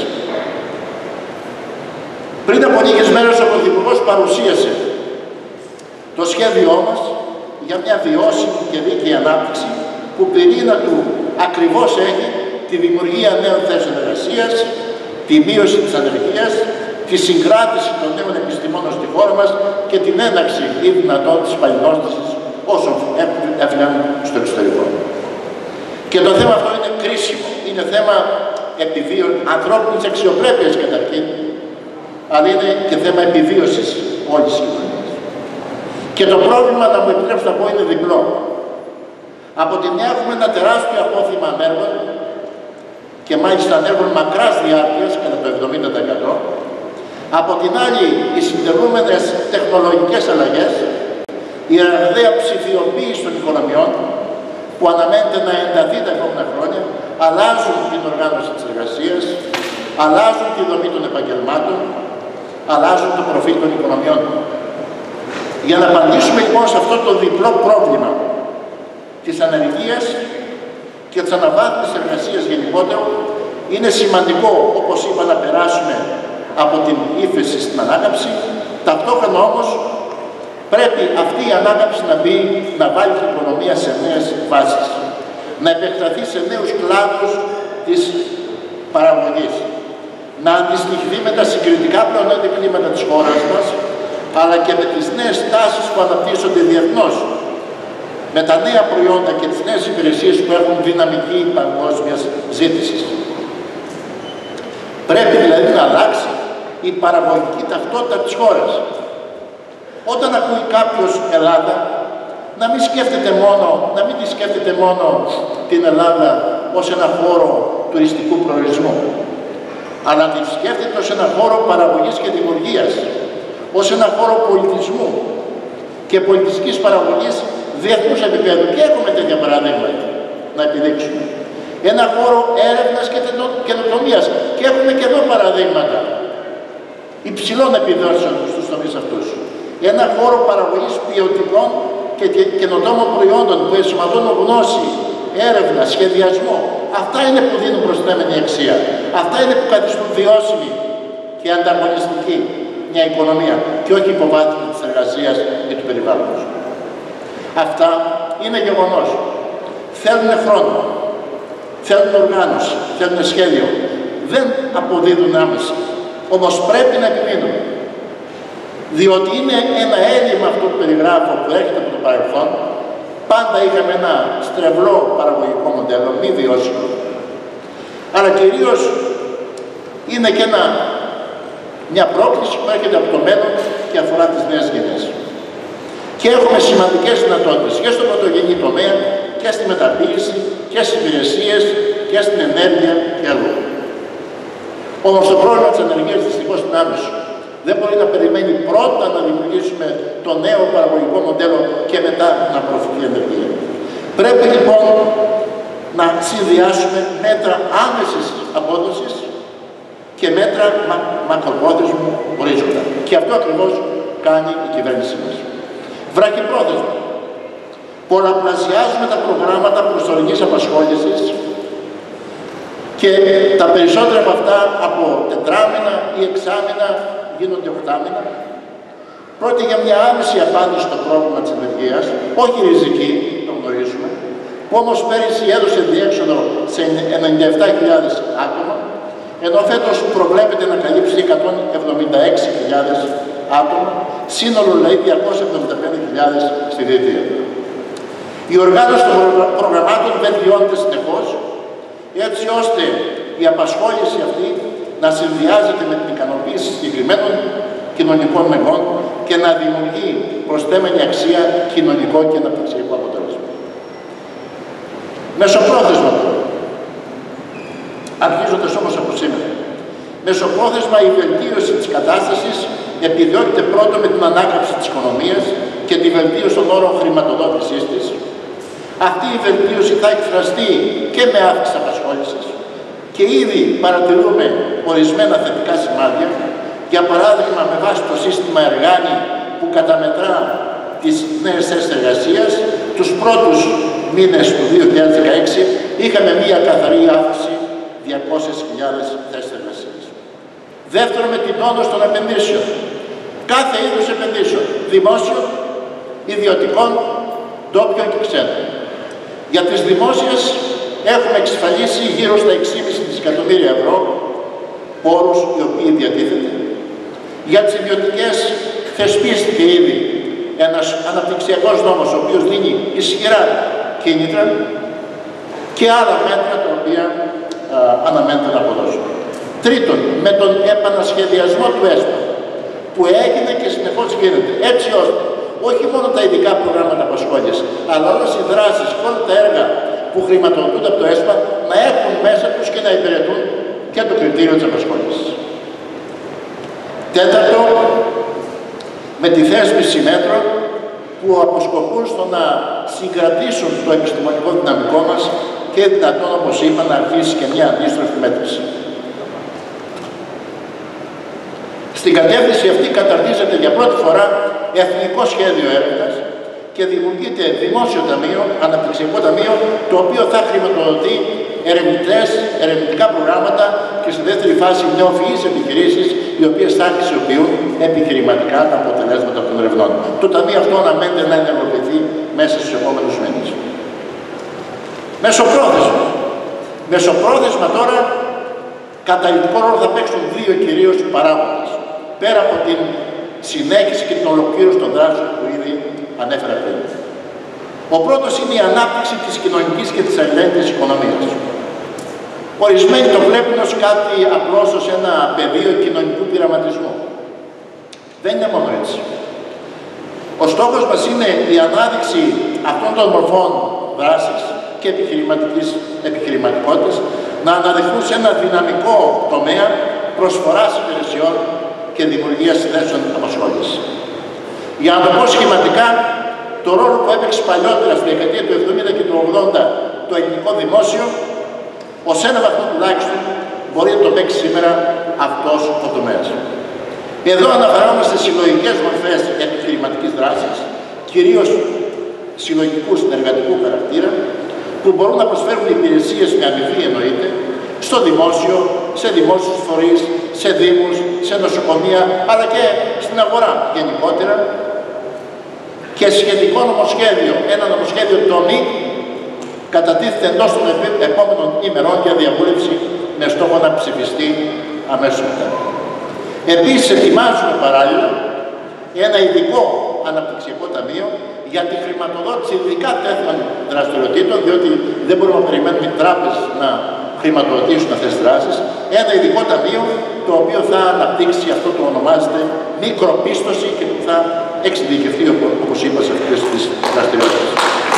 Πριν από λίγες μέρες ο Πρωθυπουργός παρουσίασε το σχέδιό μας για μια βιώσιμη και δίκαιη ανάπτυξη που πυρήνα του ακριβώς έχει τη δημιουργία νέων θέσεων εργασίας, τη μείωση της ανεργίας, τη συγκράτηση των νέων επιστημόνων στη χώρα μας και την έναρξη ή δυνατόν της παλινόστασης όσων έφυγαν στο εξωτερικό. Και το θέμα αυτό είναι κρίσιμο. Είναι θέμα ανθρώπινης αξιοπρέπειας καταρχήν, αλλά είναι και θέμα επιβίωσης όλης της κοινωνίας. Και το πρόβλημα, να μου επιτρέψετε να πω, είναι διπλό. Από τη μια έχουμε ένα τεράστιο απόθυμα ανέργων και μάλιστα ανέργων μακράς διάρκειας, κατά το 70%. Από την άλλη, οι συντελούμενες τεχνολογικές αλλαγές, η ραγδαία ψηφιοποίηση των οικονομιών, που αναμένεται να ενταθεί τα επόμενα χρόνια, αλλάζουν την οργάνωση της εργασίας, αλλάζουν τη δομή των επαγγελμάτων, αλλάζουν το προφίλ των οικονομιών. Για να απαντήσουμε λοιπόν σε αυτό το διπλό πρόβλημα της ανεργίας και της αναβάθμισης εργασίας γενικότερα, είναι σημαντικό, όπως είπα, να περάσουμε από την ύφεση στην ανάκαμψη. Ταυτόχρονα όμως πρέπει αυτή η ανάκαμψη να βάλει την οικονομία σε νέες βάσεις, να επεκταθεί σε νέους κλάδους της παραγωγής, να αντιστοιχθεί με τα συγκριτικά πλεονέκτητα κλίματα της χώρας μας, αλλά και με τις νέες τάσεις που αναπτύσσονται διεθνώς, με τα νέα προϊόντα και τις νέες υπηρεσίες που έχουν δυναμική παγκόσμιας ζήτησης. Πρέπει δηλαδή να αλλάξει η παραγωγική ταυτότητα της χώρας. Όταν ακούει κάποιος Ελλάδα, να μην τη σκέφτεται μόνο την Ελλάδα ως ένα χώρο τουριστικού προορισμού, αλλά να τη σκέφτεται ως ένα χώρο παραγωγής και δημιουργίας, ως ένα χώρο πολιτισμού και πολιτιστικής παραγωγής διεθνούς επίπεδου. Και έχουμε τέτοια παραδείγματα να επιδείξουμε. Ένα χώρο έρευνας και καινοτομίας. Και έχουμε και εδώ παραδείγματα υψηλών επιδόσεων στους τομείς αυτούς. Ένα χώρο παραγωγής ποιοτικών και καινοτόμων προϊόντων που ενσωματώνουν γνώση, έρευνα, σχεδιασμό. Αυτά είναι που δίνουν προσθέμενη αξία. Αυτά είναι που καθιστούν βιώσιμη και ανταγωνιστική μια οικονομία και όχι υποβάθμιση της εργασίας και του περιβάλλοντος. Αυτά είναι γεγονός. Θέλουν χρόνο, θέλουν οργάνωση, θέλουν σχέδιο. Δεν αποδίδουν άμεσα. Όμως πρέπει να επιμείνουμε. Διότι είναι ένα έλλειμμα αυτό που περιγράφω που έρχεται από το παρελθόν. Πάντα είχαμε ένα στρεβλό παραγωγικό μοντέλο, μη βιώσιμο. Αλλά κυρίως είναι και μια πρόκληση που έρχεται από το μέλλον και αφορά τις νέες γενιές. Και έχουμε σημαντικές δυνατότητες και στον πρωτογενή τομέα και στη μεταποίηση και στις υπηρεσίες και στην ενέργεια και αλλού. Όμως το πρόβλημα της ανεργίας δυστυχώς είναι άμεσο. Δεν μπορεί να περιμένει πρώτα να δημιουργήσουμε το νέο παραγωγικό μοντέλο και μετά να προωθηθεί η ενεργεία. Πρέπει λοιπόν να συνδυάσουμε μέτρα άμεσης απόδοσης και μέτρα μακροπρόθεσμου ορίζοντα. Και αυτό ακριβώς κάνει η κυβέρνησή μας. Βραχυπρόθεσμα. Πολλαπλασιάζουμε τα προγράμματα προσωρινής απασχόλησης και τα περισσότερα από αυτά από τετράμινα ή εξάμινα γίνονται οχτάμινα. Πρόκειται για μια άμεση απάντηση στο πρόβλημα της ενεργείας, όχι ριζική, το γνωρίζουμε, που όμως πέρυσι έδωσε διέξοδο σε 97.000 άτομα, ενώ φέτος προβλέπεται να καλύψει 176.000 άτομα, σύνολο λέει 275.000 στη διετία. Η οργάνωση των προγραμμάτων βελτιώνεται συνεχώς, έτσι ώστε η απασχόληση αυτή να συνδυάζεται με την ικανοποίηση συγκεκριμένων κοινωνικών μεγών και να δημιουργεί προσθέμενη αξία, κοινωνικό και αναπτυξιακό αποτέλεσμα. Μεσοπρόθεσμα τώρα, αρχίζοντας όμως από σήμερα. Μεσοπρόθεσμα η βελτίωση της κατάστασης επιδιώκεται πρώτο με την ανάκαμψη της οικονομίας και τη βελτίωση των όρων χρηματοδότησής της. Αυτή η βελτίωση θα εκφραστεί και με αύξηση απασχόλησης και ήδη παρατηρούμε ορισμένα θετικά σημάδια. Για παράδειγμα, με βάση το σύστημα Εργάνη που καταμετρά τις νέες θέσεις εργασίας, τους πρώτους μήνες του 2016 είχαμε μία καθαρή αύξηση 200.000 θέσεις εργασίας. Δεύτερον, με την τόνωση των επενδύσεων. Κάθε είδους επενδύσεων, δημόσιων, ιδιωτικών, ντόπιων και ξένων. Για τις δημόσιες έχουμε εξασφαλίσει γύρω στα 6,5 δισεκατομμύρια ευρώ πόρους οι οποίοι διατίθεται. Για τις ιδιωτικές θεσπίστηκε ήδη ένας αναπτυξιακός νόμος ο οποίος δίνει ισχυρά κίνητρα και άλλα μέτρα τα οποία αναμένεται να αποδώσουν. Τρίτον, με τον επανασχεδιασμό του ΕΣΠΑ που έγινε και συνεχώς γίνεται, έτσι ώστε όχι μόνο τα ειδικά προγράμματα απασχόλησης, αλλά όλες οι δράσεις και όλα τα έργα που χρηματοδοτούνται από το ΕΣΠΑ να έχουν μέσα τους και να υπηρετούν και το κριτήριο της απασχόλησης. Τέταρτο, με τη θέσπιση μέτρων που αποσκοπούν στο να συγκρατήσουν το επιστημονικό δυναμικό μας και δυνατόν, όπως είπα, να αρχίσει και μια αντίστροφη μέτρηση. Στην κατεύθυνση αυτή καταρτίζεται για πρώτη φορά εθνικό σχέδιο έρευνας και δημιουργείται δημόσιο ταμείο, αναπτυξιακό ταμείο, το οποίο θα χρηματοδοτεί ερευνητικά προγράμματα και στη δεύτερη φάση νεοφυείς επιχειρήσεις, οι οποίες θα χρησιμοποιούν επιχειρηματικά τα αποτελέσματα των ερευνών. Το ταμείο αυτό αναμένεται να ενεργοποιηθεί μέσα στους επόμενους μήνες. Μεσοπρόθεσμα. Μεσοπρόθεσμα τώρα, καταλυτικό ρόλο θα παίξουν δύο κυρίως παράγοντες. Πέρα από την συνέχιση και την ολοκλήρωση των δράσεων που ήδη ανέφερα πριν. Ο πρώτος είναι η ανάπτυξη της κοινωνικής και της αλληλέγγυης οικονομίας. Ορισμένοι το βλέπουν ως κάτι απλώς ως ένα πεδίο κοινωνικού πειραματισμού. Δεν είναι μόνο έτσι. Ο στόχος μας είναι η ανάδειξη αυτών των μορφών δράσης και επιχειρηματικότητας να αναδειχθούν σε ένα δυναμικό τομέα προσφοράς υπηρεσιών και δημιουργίας θέσεων απασχόλησης. Για να το πω σχηματικά, το ρόλο που έπαιξε παλιότερα στη δεκαετία του 70 και του 80 το ελληνικό δημόσιο, ως ένα βαθμό τουλάχιστον μπορεί να το παίξει σήμερα αυτός ο τομέας. Εδώ αναφερόμαστε συλλογικές μορφές επιχειρηματικής δράσης, κυρίως συλλογικού συνεργατικού χαρακτήρα, που μπορούν να προσφέρουν υπηρεσίες με αμοιβή εννοείται, στο δημόσιο, σε δημόσιους φορείς, σε δήμους, σε νοσοκομεία, αλλά και στην αγορά γενικότερα. Και σχετικό νομοσχέδιο, ένα νομοσχέδιο τομή, κατατίθεται εντός των επόμενων ημερών για διαβούλευση με στόχο να ψηφιστεί αμέσως μετά. Επίσης, ετοιμάζουμε παράλληλα ένα ειδικό αναπτυξιακό ταμείο για τη χρηματοδότηση ειδικά τέτοιων δραστηριοτήτων, διότι δεν μπορούμε να περιμένουμε οι τράπεζες να χρηματοδοτήσουν αυτές τις δράσεις. Ένα ειδικό ταμείο το οποίο θα αναπτύξει αυτό το ονομάζεται μικροπίστωση και που θα εξειδικευτεί, όπως είπα, σε αυτές τις δραστηριότητες.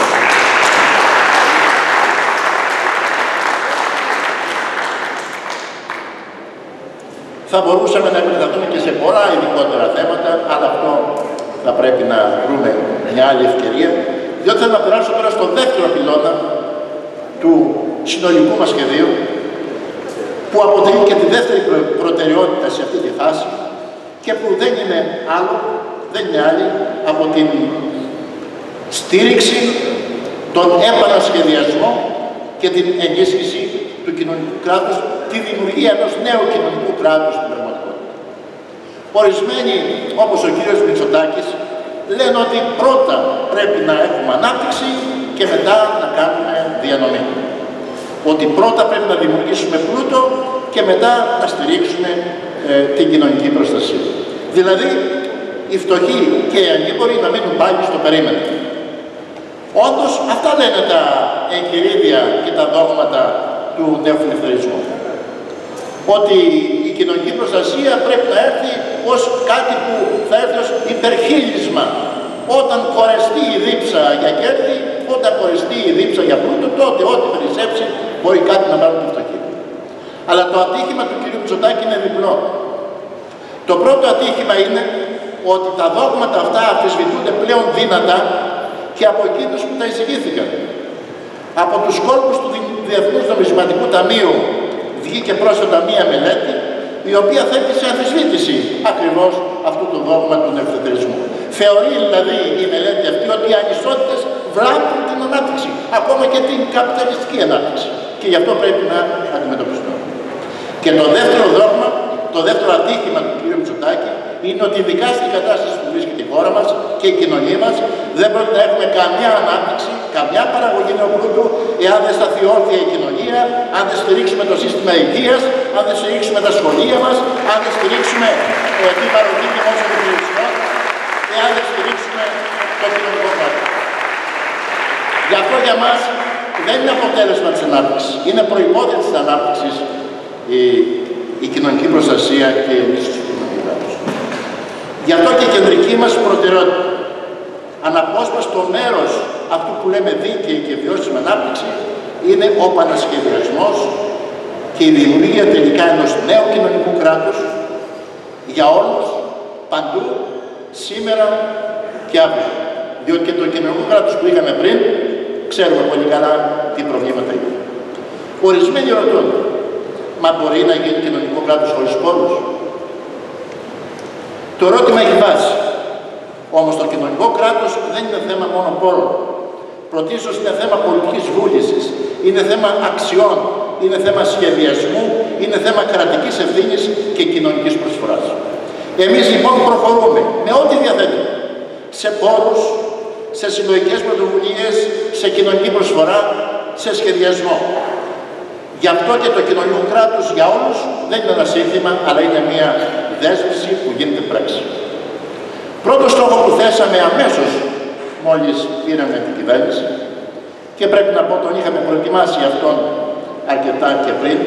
Θα μπορούσαμε να επεκταθούμε και σε πολλά ειδικότερα θέματα, αλλά αυτό θα πρέπει να βρούμε μια άλλη ευκαιρία, διότι θα περάσω τώρα στο δεύτερο πυλώνα του συνολικού μας σχεδίου, που αποτελεί και τη δεύτερη προτεραιότητα σε αυτή τη φάση και που δεν είναι άλλη από την στήριξη, τον επανασχεδιασμό και την ενίσχυση του κοινωνικού κράτους, τη δημιουργία ενός νέου κοινωνικού κράτους στην πραγματικότητα. Ορισμένοι, όπως ο κύριος Μητσοτάκης, λένε ότι πρώτα πρέπει να έχουμε ανάπτυξη και μετά να κάνουμε διανομή. Ότι πρώτα πρέπει να δημιουργήσουμε πλούτο και μετά να στηρίξουμε την κοινωνική προστασία. Δηλαδή, οι φτωχοί και οι ανήμποροι να μείνουν πάλι στο περίμενο. Όντως, αυτά λένε τα εγχειρίδια και τα δόγματα του νεοφιλελευθερισμού. Ότι η κοινωνική προστασία πρέπει να έρθει ως κάτι που θα έρθει ως υπερχείλισμα. Όταν κορεστεί η δίψα για κέρδη, όταν κορεστεί η δίψα για πλούτο, τότε ό,τι περισσέψει μπορεί κάτι να πάρουν το φτωχοί. Αλλά το ατύχημα του κ. Μητσοτάκη είναι διπλό. Το πρώτο ατύχημα είναι ότι τα δόγματα αυτά αμφισβητούνται πλέον δύνατα και από εκείνους που τα εισηγήθηκαν. Από τους κόλπους του Διεθνούς Νομισματικού Ταμείου βγήκε πρόσφατα μία μελέτη η οποία θέτει σε αμφισβήτηση ακριβώς αυτού του δόγμα του ευθετηρισμού. Θεωρεί δηλαδή η μελέτη αυτή ότι οι ανισότητες βλάπτουν την ανάπτυξη, ακόμα και την καπιταλιστική ανάπτυξη. Και γι' αυτό πρέπει να αντιμετωπιστούν. Και το δεύτερο δόγμα, το δεύτερο ατύχημα του κ. Μητσοτάκη είναι ότι ειδικά στην κατάσταση που βρίσκεται η χώρα μας και η κοινωνία μας δεν πρέπει να έχουμε καμιά ανάπτυξη, καμιά παραγωγή νέου πλούτου, εάν δεν σταθεί όρθια η κοινωνία, αν δεν στηρίξουμε το σύστημα υγείας, αν δεν στηρίξουμε τα σχολεία μας, αν δεν στηρίξουμε την παροχή δημόσιων υπηρεσιών, εάν δεν στηρίξουμε το κοινωνικό κράτος. Γι' αυτό για μας δεν είναι αποτέλεσμα της ανάπτυξης, είναι προϋπόθεση της ανάπτυξης η κοινωνική προστασία και η ενίσχυση του κοινωνικού κράτους. Γι' αυτό και η κεντρική μας προτεραιότητα, αναπόσπαστο μέρος αυτού που λέμε δίκαιη και βιώσιμη ανάπτυξη, είναι ο πανασχεδιασμός και η δημιουργία τελικά ενός νέου κοινωνικού κράτους για όλους, παντού, σήμερα και αύριο. Διότι και το κοινωνικό κράτος που είχαμε πριν, ξέρουμε πολύ καλά τι προβλήματα είναι. Ορισμένοι ρωτούν, μα μπορεί να γίνει κοινωνικό κράτος χωρίς πόρους? Το ερώτημα έχει βάση. Όμως το κοινωνικό κράτος δεν είναι θέμα μόνο πόρων. Πρωτίστως είναι θέμα πολιτικής βούλησης, είναι θέμα αξιών, είναι θέμα σχεδιασμού, είναι θέμα κρατικής ευθύνης και κοινωνικής προσφοράς. Εμείς λοιπόν προχωρούμε με ό,τι διαθέτουμε, σε πόρους, σε συλλογικές πρωτοβουλίες, σε κοινωνική προσφορά, σε σχεδιασμό. Γι' αυτό και το κοινωνικό κράτος για όλους δεν είναι ένα σύνθημα, αλλά είναι μια δέσμευση που γίνεται πράξη. Πρώτο στόχο που θέσαμε αμέσως μόλις πήραμε την κυβέρνηση, και πρέπει να πω τον είχαμε προετοιμάσει αυτόν αρκετά και πριν,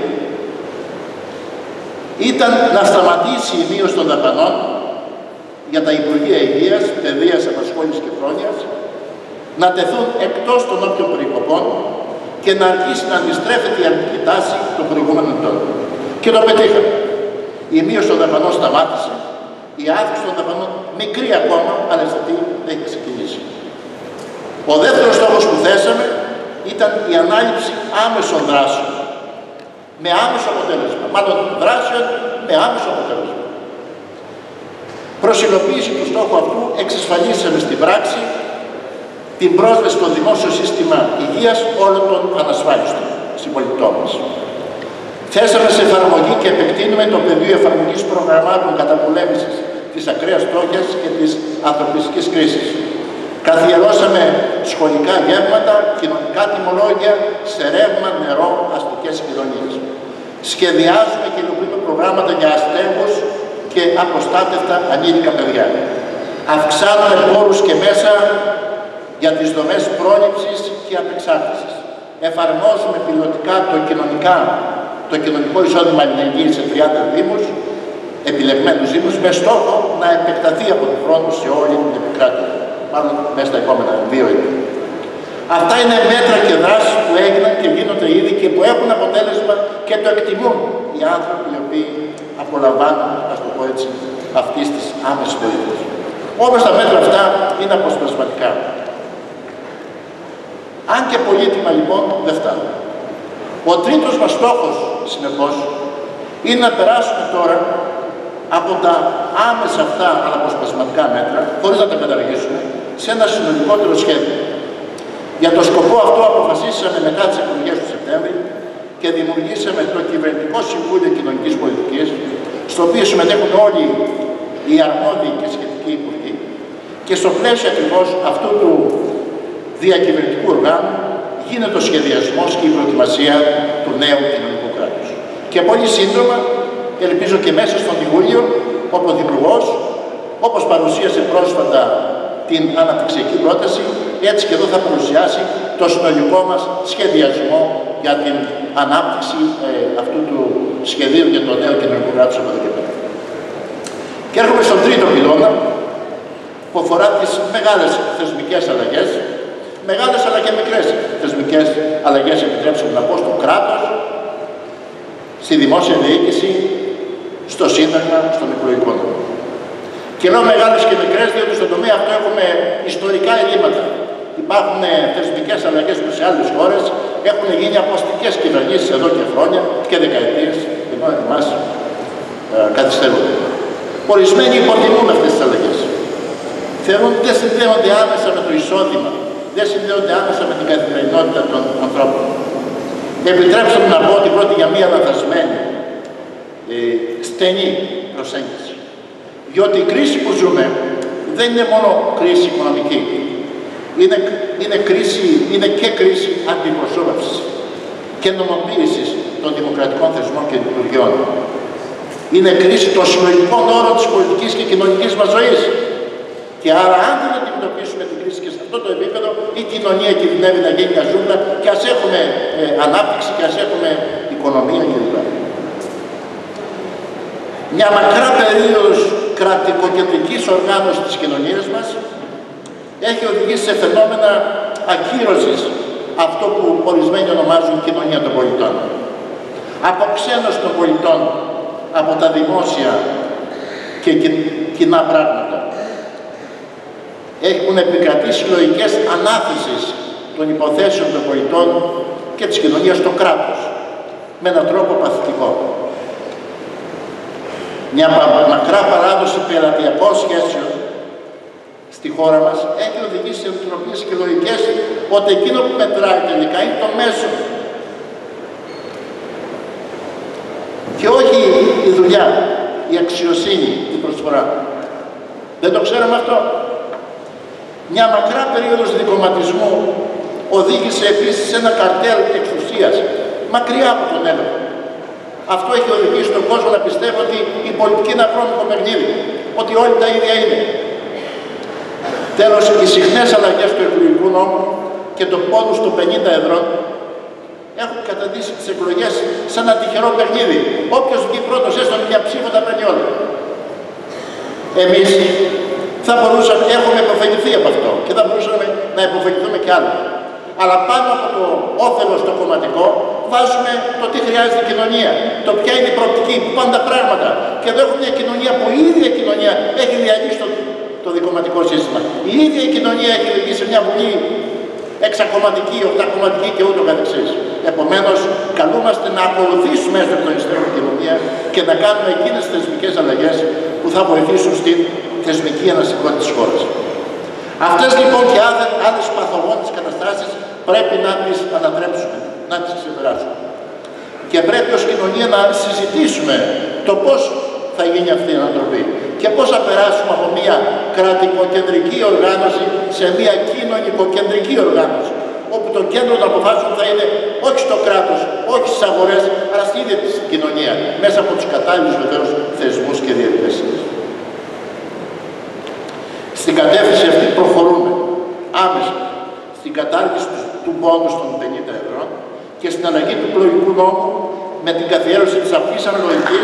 ήταν να σταματήσει η μείωση των δαπανών για τα Υπουργεία Υγείας, Παιδείας, Απασχόλησης και Πρόνοιας, να τεθούν εκτός των όποιων περικοπών και να αρχίσει να αντιστρέφεται η αρνητική τάση των προηγούμενων ετών. Και το πετύχαμε. Η μείωση των δαπανών σταμάτησε, η αύξηση των δαπανών μικρή ακόμα, αλλά αισθητή, έχει ξεκινήσει. Ο δεύτερος στόχος που θέσαμε ήταν η ανάληψη άμεσων δράσεων. Με άμεσο αποτέλεσμα. Μάλλον δράσεων με άμεσο αποτέλεσμα. Προς υλοποίηση του στόχου αυτού εξασφαλίσαμε στην πράξη την πρόσβαση στο δημόσιο σύστημα υγείας όλων των ανασφάλιστων συμπολιτών μας. Θέσαμε σε εφαρμογή και επεκτείνουμε το πεδίο εφαρμογής προγραμμάτων καταπολέμησης της ακραίας φτώχειας και της ανθρωπιστικής κρίσης. Καθιερώσαμε σχολικά γεύματα, κοινωνικά τιμολόγια σε ρεύμα, νερό, αστικές κοινωνίες. Σχεδιάζουμε και υλοποιούμε προγράμματα για αστέγους και απροστάτευτα ανήλικα παιδιά. Αυξάνουμε πόρους και μέσα για τις δομές πρόληψης και απεξάρτησης. Εφαρμόζουμε πιλωτικά το κοινωνικό εισόδημα αλληλεγγύης σε 30 δήμους, επιλεγμένους δήμους, με στόχο να επεκταθεί από τον χρόνο σε όλη την επικράτεια, μάλλον μέσα στα επόμενα 2 έτη. Αυτά είναι μέτρα και δράσεις που έγιναν και γίνονται ήδη και που έχουν αποτέλεσμα και το εκτιμούν οι άνθρωποι οι οποίοι απολαμβάνουν, ας το πω έτσι, αυτής της άμεσης βοήθειας. Όμως τα μέτρα αυτά είναι αποσπασματικά. Αν και πολύτιμα λοιπόν δεν φτάνουν. Ο τρίτος μας στόχος, συνεπώς, είναι να περάσουμε τώρα από τα άμεσα αυτά αλλά αποσπασματικά μέτρα, χωρίς να τα καταργήσουμε, σε ένα συνολικότερο σχέδιο. Για το σκοπό αυτό αποφασίσαμε μετά τις εκλογές του Σεπτέμβρη και δημιουργήσαμε το Κυβερνητικό Συμβούλιο Κοινωνικής Πολιτικής, στο οποίο συμμετέχουν όλοι οι αρμόδιοι και σχετικοί υπουργοί, και στο πλαίσιο ακριβώς αυτού του διακυβερνητικού οργάνου γίνεται ο σχεδιασμός και η προετοιμασία του νέου κοινωνικού κράτους. Και πολύ σύντομα, ελπίζω και μέσα στον Ιούλιο, ο Πρωθυπουργός, όπως παρουσίασε πρόσφατα την αναπτυξιακή πρόταση, έτσι και εδώ θα παρουσιάσει το συνολικό μας σχεδιασμό για την ανάπτυξη αυτού του σχεδίου για το νέο κοινωνικό κράτος από εδώ και πέρα. Και έρχομαι στον τρίτο πυλώνα, που αφορά τις μεγάλες θεσμικές αλλαγές, μεγάλες αλλά και μικρές θεσμικές αλλαγές, επιτρέψτε μου να πω, στο κράτος, στη δημόσια διοίκηση, στο Σύνταγμα, στον εκλογικό νόμο. Και λέω μεγάλες και μικρές, διότι στον τομέα αυτό έχουμε ιστορικά ελλείμματα. Υπάρχουν θεσμικές αλλαγές που σε άλλες χώρες έχουν γίνει από αστικές κυβερνήσεις εδώ και χρόνια και δεκαετίες, ενώ εμάς καθυστερούν. Ορισμένοι υποτιμούν αυτές τις αλλαγές. Θεωρούν ότι δεν συνδέονται άμεσα με το εισόδημα, δεν συνδέονται άμεσα με την καθημερινότητα των ανθρώπων. Επιτρέψτε μου να πω ότι πρόκειται για μια λανθασμένη, στενή προσέγγιση. Διότι η κρίση που ζούμε δεν είναι μόνο κρίση οικονομική. Είναι και κρίση αντιπροσώπευσης και νομοποίησης των δημοκρατικών θεσμών και λειτουργιών. Είναι κρίση των συλλογικών όρων της πολιτικής και κοινωνικής μας ζωής. Και άρα, αν δεν αντιμετωπίσουμε την κρίση και σε αυτό το επίπεδο, η κοινωνία κινδυνεύει να γίνει μια ζούγκλα και ας έχουμε ανάπτυξη και ας έχουμε οικονομία κλπ. Μια μακρά περίοδος κρατικοκεντρικής οργάνωσης της κοινωνίας μας έχει οδηγήσει σε φαινόμενα ακύρωσης αυτό που ορισμένοι ονομάζουν κοινωνία των πολιτών. Αποξένωση των πολιτών από τα δημόσια και κοινά πράγματα. Έχουν επικρατήσει λογικές ανάθεσης των υποθέσεων των πολιτών και της κοινωνίας στο κράτος, με έναν τρόπο παθητικό. Μια μακρά παράδοση πελατειακών σχέσεων στη χώρα μας έχει οδηγήσει σε νοοτροπίες και λογικές ότι εκείνο που μετράει τελικά είναι το μέσο και όχι η δουλειά, η αξιοσύνη, η προσφορά. Δεν το ξέραμε αυτό. Μια μακρά περίοδος δικομματισμού οδήγησε επίσης σε ένα καρτέλ εξουσίας μακριά από τον έλεγχο. Αυτό έχει οδηγήσει τον κόσμο να πιστεύει ότι η πολιτική είναι ακρόμικο παιχνίδι, ότι όλοι τα ίδια είναι. Τέλος, οι συχνές αλλαγές του εκλογικού νόμου και το πόνους των 50 ευρώ έχουν καταντήσει τις εκλογές σαν ένα τυχερό παιχνίδι. Όποιος βγει πρώτος έστω με μια ψήφο τα παίρνει όλα. Εμείς θα μπορούσαμε, έχουμε υποφεληθεί από αυτό και θα μπορούσαμε να υποφεληθούμε κι άλλο. Αλλά πάνω από το όφελος το κομματικό βάζουμε το τι χρειάζεται η κοινωνία, το ποια είναι η προοπτική, που πάνε τα πράγματα. Και εδώ έχουμε μια κοινωνία που η ίδια η κοινωνία έχει διαλύσει το δικομματικό σύστημα. Η ίδια η κοινωνία έχει οδηγήσει μια βουλή εξακομματική, οχτακομματική και ούτω καθεξής. Επομένως, καλούμαστε να ακολουθήσουμε έστω εκ των υστέρων την κοινωνία και να κάνουμε εκείνες τις θεσμικές αλλαγές που θα βοηθήσουν στην θεσμική ανασυγκρότηση της χώρας. Αυτές λοιπόν και άλλες παθογόνες καταστάσεις πρέπει να τις ανατρέψουμε, να τις ξεπεράσουμε. Και πρέπει ως κοινωνία να συζητήσουμε το πώς θα γίνει αυτή η ανατροπή και πώς θα περάσουμε από μια κρατικοκεντρική οργάνωση σε μια κοινωνικοκεντρική οργάνωση, όπου το κέντρο των αποφάσεων θα είναι όχι στο κράτος, όχι στις αγορές, αλλά στην ίδια της κοινωνία, μέσα από τους κατάλληλους βεβαίως θεσμούς και διαδικασίες. Στην κατεύθυνση αυτή προχωρούμε άμεσα στην κατάργηση του πόνους των 50 ευρώ και στην αλλαγή του εκλογικού νόμου με την καθιέρωση της απλής αναλογικής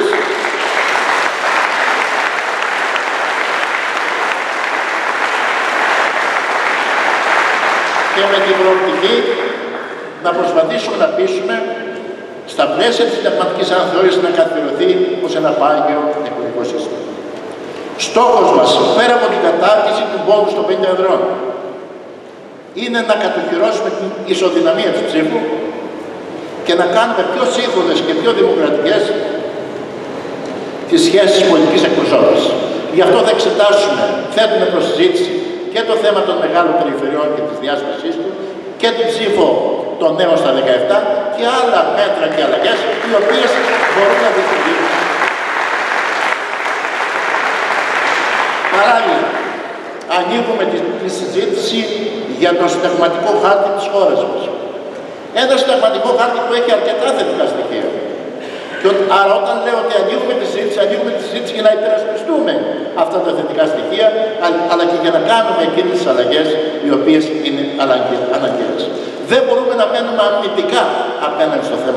και με την προοπτική να προσπαθήσουμε να πείσουμε στα πλαίσια της συνταγματικής αναθεώρησης να καθιερωθεί ως ένα πάγιο εκλογικό σύστημα. Στόχος μας, πέρα από την κατάργηση του πόνου των 50 ευρώ, είναι να κατοχυρώσουμε την ισοδυναμία της ψήφου και να κάνουμε πιο σύγχρονες και πιο δημοκρατικές τις σχέσεις πολιτικής εκπροσώπησης. Γι' αυτό θα εξετάσουμε, θέτουμε προς συζήτηση και το θέμα των μεγάλων περιφερειών και της διάσπασής του και την ψήφο των νέων στα 17 και άλλα μέτρα και αλλαγές οι οποίες μπορούν να διευθυντήσουν. Παράλληλα, ανοίγουμε τη συζήτηση για το συνταγματικό χάρτη της χώρας μας. Ένα συνταγματικό χάρτη που έχει αρκετά θετικά στοιχεία. Άρα όταν λέω ότι ανοίγουμε τη συζήτηση για να υπερασπιστούμε αυτά τα θετικά στοιχεία, αλλά και για να κάνουμε εκείνες τις αλλαγές οι οποίες είναι αναγκαίες. Δεν μπορούμε να μένουμε αρνητικά απέναντι στο θέμα αυτό.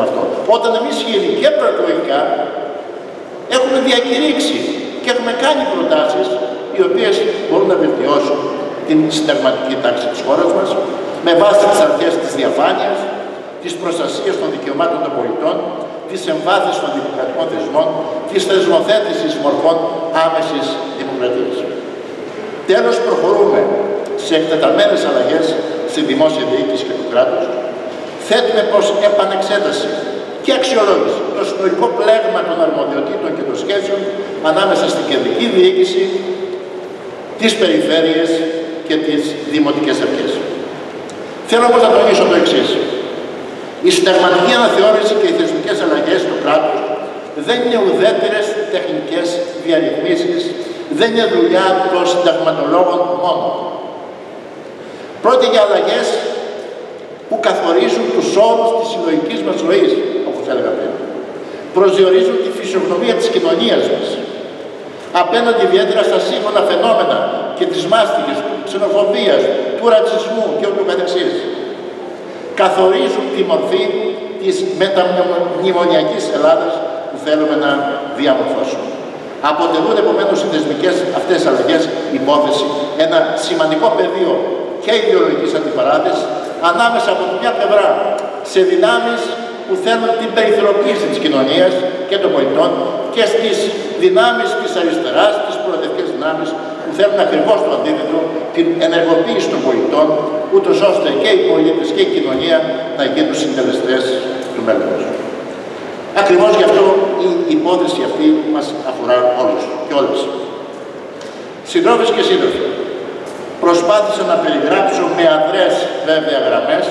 Όταν εμείς ήδη και προεκλογικά έχουμε διακηρύξει και έχουμε κάνει προτάσεις οι οποίες μπορούν να βελτιώσουν την συνταγματική τάξη της χώρας μας με βάση τις αρχές της διαφάνειας, της προστασίας των δικαιωμάτων των πολιτών, της εμβάθυνσης των δημοκρατικών θεσμών, της θεσμοθέτησης μορφών άμεσης δημοκρατίας. Τέλος, προχωρούμε σε εκτεταμένες αλλαγές στη δημόσια διοίκηση και του κράτους. Θέτουμε προς επανεξέταση και αξιολόγηση το συνολικό πλέγμα των αρμοδιοτήτων και των σχέσεων ανάμεσα στην κεντρική διοίκηση, τις περιφέρειες και τις δημοτικές αρχές. Θέλω όμως να τονίσω το εξής. Η συνταγματική αναθεώρηση και οι θεσμικές αλλαγές του κράτους δεν είναι ουδέτερες τεχνικές διαρρυθμίσεις, δεν είναι δουλειά των συνταγματολόγων μόνο. Πρόκειται για αλλαγές που καθορίζουν τους όρους της συλλογικής μας ζωής, όπως έλεγα πριν. Προσδιορίζουν τη φυσιογνωμία της κοινωνίας μας. Απέναντι ιδιαίτερα στα σύγχρονα φαινόμενα και της μάστιγης, του ξενοφοβίας, του ρατσισμού και ούτω καθεξής. Καθορίζουν τη μορφή της μεταμνημονιακής Ελλάδας που θέλουμε να διαμορφώσουμε. Αποτελούν επομένως οι θεσμικές αυτές αλλαγές υπόθεση ένα σημαντικό πεδίο και ιδεολογικής αντιπαράθεσης ανάμεσα από τη μια πλευρά σε δυνάμεις που θέλουν την περιθωριοποίηση της κοινωνίας και των πολιτών και στις δυνάμεις της αριστεράς, τις προοδευτικές δυνάμεις που θέλουν ακριβώς το αντίθετο, την ενεργοποίηση των πολιτών, ούτως ώστε και οι πολίτες και η κοινωνία να γίνουν συντελεστές του μέλλοντος. Ακριβώς γι' αυτό η υπόθεση αυτή μας αφορά όλους και όλες. Συντρόφες και σύντροφοι, προσπάθησα να περιγράψω με αδρές βέβαια γραμμές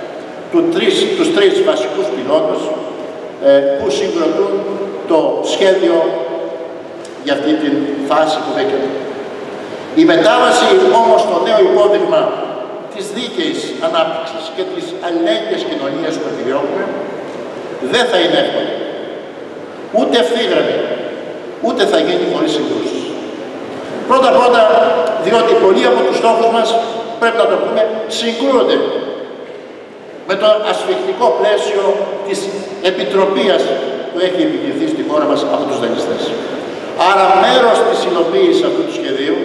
τους τρεις βασικούς πυλώνες που συγκροτούν το σχέδιο για αυτή τη φάση που δέκεται. Η μετάβαση όμως στο νέο υπόδειγμα της δίκαιης ανάπτυξης και της αλληλέγγυας κοινωνίας που επιδιώκουμε δεν θα είναι εύκολη, ούτε ευθύγραμμη, ούτε θα γίνει χωρίς συγκρούσεις. Πρώτα-πρώτα, διότι πολλοί από τους στόχους μας, πρέπει να το πούμε, συγκρούονται με το ασφιχτικό πλαίσιο της επιτροπίας που έχει επιβληθεί στη χώρα μας από τους δανειστές. Άρα μέρος της υλοποίησης αυτού του σχεδίου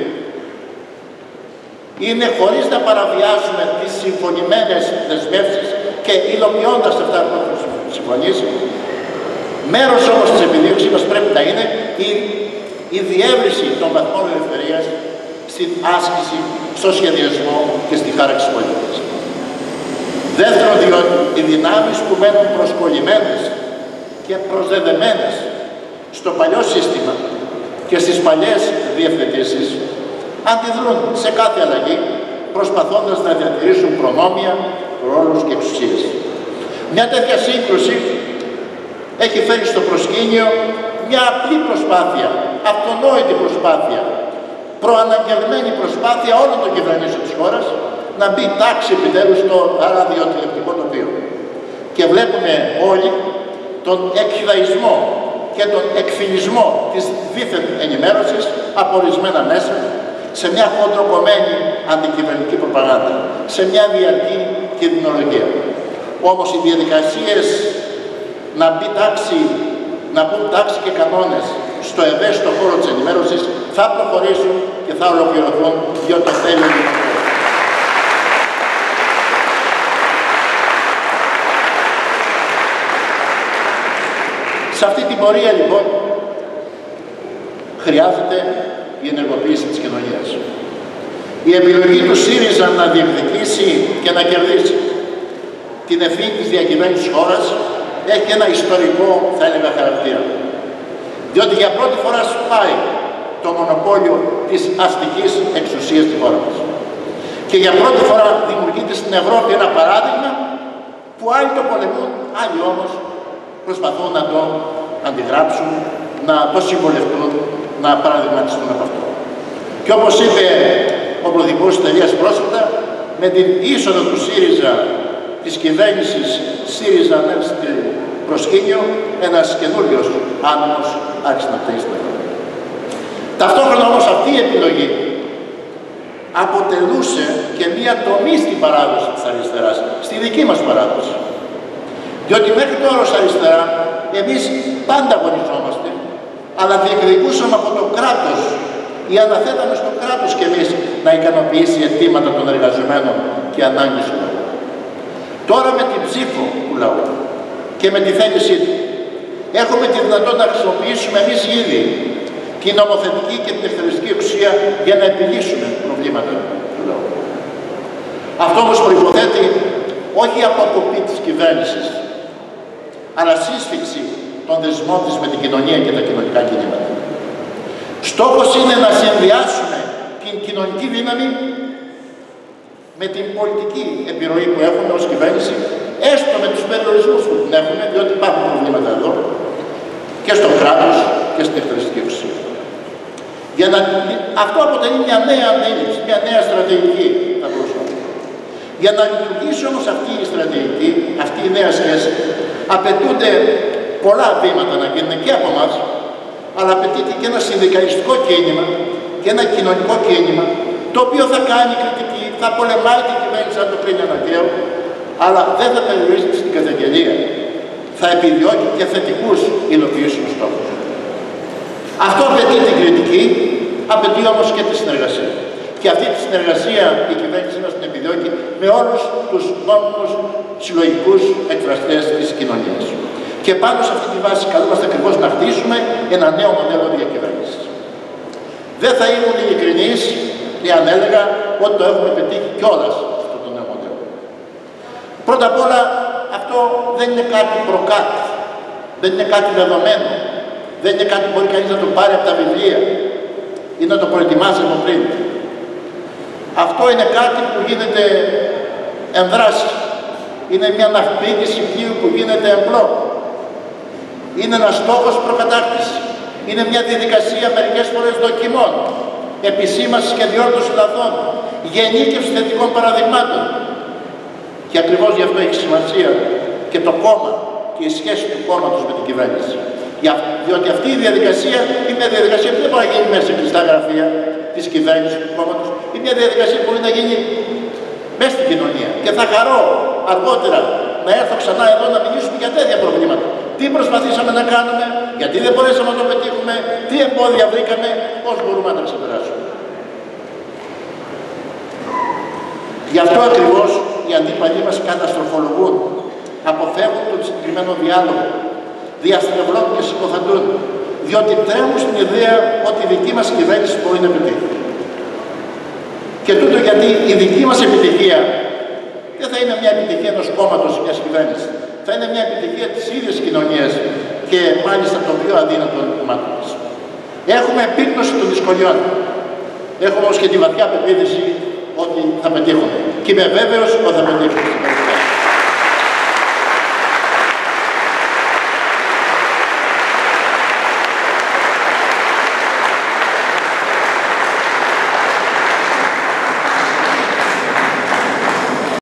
είναι χωρίς να παραβιάσουμε τις συμφωνημένες δεσμεύσεις και υλοποιώντας αυτά που έχουμε συμφωνήσει. Μέρος όμως της επιδίωξης μας πρέπει να είναι η διεύρυνση των βαθμών ελευθερίας στην άσκηση, στο σχεδιασμό και στη χάραξη της πολιτικής. Δεύτερον, διότι οι δυνάμεις που μένουν προσκολλημένες και προσδεδεμένες στο παλιό σύστημα και στις παλιές διευθετήσεις αντιδρούν σε κάθε αλλαγή προσπαθώντας να διατηρήσουν προνόμια, ρόλους και εξουσίες. Μια τέτοια σύγκρουση έχει φέρει στο προσκήνιο μια απλή προσπάθεια, αυτονόητη προσπάθεια, προαναγγελμένη προσπάθεια όλων των κυβερνήσεων της χώρας να μπει τάξη επιτέλους στο ραδιοτηλεοπτικό τοπίο. Και βλέπουμε όλοι τον εκχυδαϊσμό και τον εκφυλισμό της δίθεν ενημέρωσης από ορισμένα μέσα σε μια χοντροκομμένη αντικυβερνητική προπαγάνδα, σε μια διαρκή κινδυνολογία. Όμως οι διαδικασίες να μπουν τάξη και κανόνες στο ευαίσθητο χώρο της ενημέρωσης θα προχωρήσουν και θα ολοκληρωθούν διότι το θέλει η δημοκρατία. Σε αυτή την πορεία λοιπόν χρειάζεται η ενεργοποίηση της κοινωνίας. Η επιλογή του ΣΥΡΙΖΑ να διεκδικήσει και να κερδίσει την ευθύνη της διακυβέρνησης της χώρας έχει ένα ιστορικό, θα έλεγα, χαρακτήρα. Διότι για πρώτη φορά σπάει το μονοπόλιο της αστικής εξουσίας στη χώρα μας. Και για πρώτη φορά δημιουργείται στην Ευρώπη ένα παράδειγμα που άλλοι το πολεμούν, άλλοι όμως προσπαθούν να το αντιγράψουν, να το συμβολευτούν, να παραδειγματιστούν από αυτό. Και όπως είπε ο Πρωθυπουργός της Ιταλίας πρόσφατα, με την είσοδο του ΣΥΡΙΖΑ, της κυβέρνησης ΣΥΡΙΖΑ στο προσκήνιο, ένας καινούριος άνεμος άρχισε να πτέει στην Ελλάδα. Ταυτόχρονα όμως αυτή η επιλογή αποτελούσε και μία τομή στην παράδοση της αριστεράς, στη δική μας παράδοση. Διότι μέχρι τώρα ως αριστερά εμείς πάντα αγωνιζόμαστε, αλλά διεκδικούσαμε από το κράτος ή αναθέταμε στο κράτος και εμείς να ικανοποιήσει αιτήματα των εργαζομένων και ανάγκες του λαού. Τώρα με την ψήφο του λαού και με τη θέλησή του έχουμε τη δυνατότητα να χρησιμοποιήσουμε εμείς ήδη την νομοθετική και την εκτελεστική εξουσία για να επιλύσουμε προβλήματα του λαού. Αυτό όμως προϋποθέτει όχι αποκοπή της κυβέρνησης, αλλά σύσφυξη των δεσμών της με την κοινωνία και τα κοινωνικά κινήματα. Στόχος είναι να συνδυάσουμε την κοινωνική δύναμη με την πολιτική επιρροή που έχουμε ως κυβέρνηση, έστω με τους περιορισμούς που την έχουμε, διότι υπάρχουν προβλήματα εδώ, και στο κράτος και στην εκτελεστική εξουσία. Αυτό αποτελεί μια νέα αντίληψη, μια νέα στρατηγική, θα μπορούσαμε. Για να λειτουργήσει όμως αυτή η στρατηγική, αυτή η νέα σχέση, απαιτούνται πολλά βήματα να γίνουν και από εμάς, αλλά απαιτείται και ένα συνδικαλιστικό κίνημα και ένα κοινωνικό κίνημα, το οποίο θα κάνει κριτική, θα πολεμάει την κυβέρνηση αν το κρίνει αναγκαίο, αλλά δεν θα περιορίζεται στην καταγγελία. Θα επιδιώκει και θετικούς υλοποιήσιμους στόχους. Αυτό απαιτεί την κριτική, απαιτεί όμως και τη συνεργασία. Και αυτή τη συνεργασία η κυβέρνηση μας την επιδιώκει με όλους τους νόμιμους συλλογικούς εκφραστές της κοινωνίας. Και πάνω σε αυτή τη βάση καλούμαστε ακριβώς να χτίσουμε ένα νέο μοντέλο διακυβέρνησης. Δεν θα ήμουν ειλικρινής εάν έλεγα ότι το έχουμε πετύχει κιόλας αυτό το νέο μοντέλο. Πρώτα απ' όλα, αυτό δεν είναι κάτι προκάτω, δεν είναι κάτι δεδομένο, δεν είναι κάτι που μπορεί κανείς να το πάρει από τα βιβλία ή να το προετοιμάσει από πριν. Αυτό είναι κάτι που γίνεται εν δράση. Είναι μια ναυπήγηση πλοίου που γίνεται εν πλώ. Είναι ένας στόχος προκατάκτηση. Είναι μια διαδικασία μερικές φορές δοκιμών, επισήμασης και διόρθωσης λαθών, γενίκευση θετικών παραδειγμάτων. Και ακριβώς γι' αυτό έχει σημασία και το κόμμα και η σχέση του κόμματος με την κυβέρνηση. Διότι αυτή η διαδικασία είναι μια διαδικασία που δεν μπορεί να γίνει μέσα σε κλειστά γραφεία της κυβέρνησης του κόμματος. Είναι μια διαδικασία που μπορεί να γίνει μέσα στην κοινωνία. Και θα χαρώ αργότερα να έρθω ξανά εδώ να μιλήσουμε για τέτοια προβλήματα. Τι προσπαθήσαμε να κάνουμε, γιατί δεν μπορέσαμε να το πετύχουμε, τι εμπόδια βρήκαμε, πώς μπορούμε να τα ξεπεράσουμε. Γι' αυτό ακριβώς οι αντίπαλοι μας καταστροφολογούν, αποφεύγουν τον συγκεκριμένο διάλογο, διαστρεβλώνουν και συκοφαντούν, διότι τρέμουν στην ιδέα ότι η δική μας κυβέρνηση μπορεί να πετύχει. Και τούτο γιατί η δική μας επιτυχία δεν θα είναι μια επιτυχία ενός κόμματος ή μιας κυβέρνησης. Θα είναι μια επιτυχία της ίδιας κοινωνίας και μάλιστα των πιο αδύνατων κομμάτων της. Έχουμε επίγνωση των δυσκολιών. Έχουμε όμως και τη βαθιά πεποίθηση ότι θα πετύχουμε. Και είμαι βέβαιος ότι θα πετύχουμε.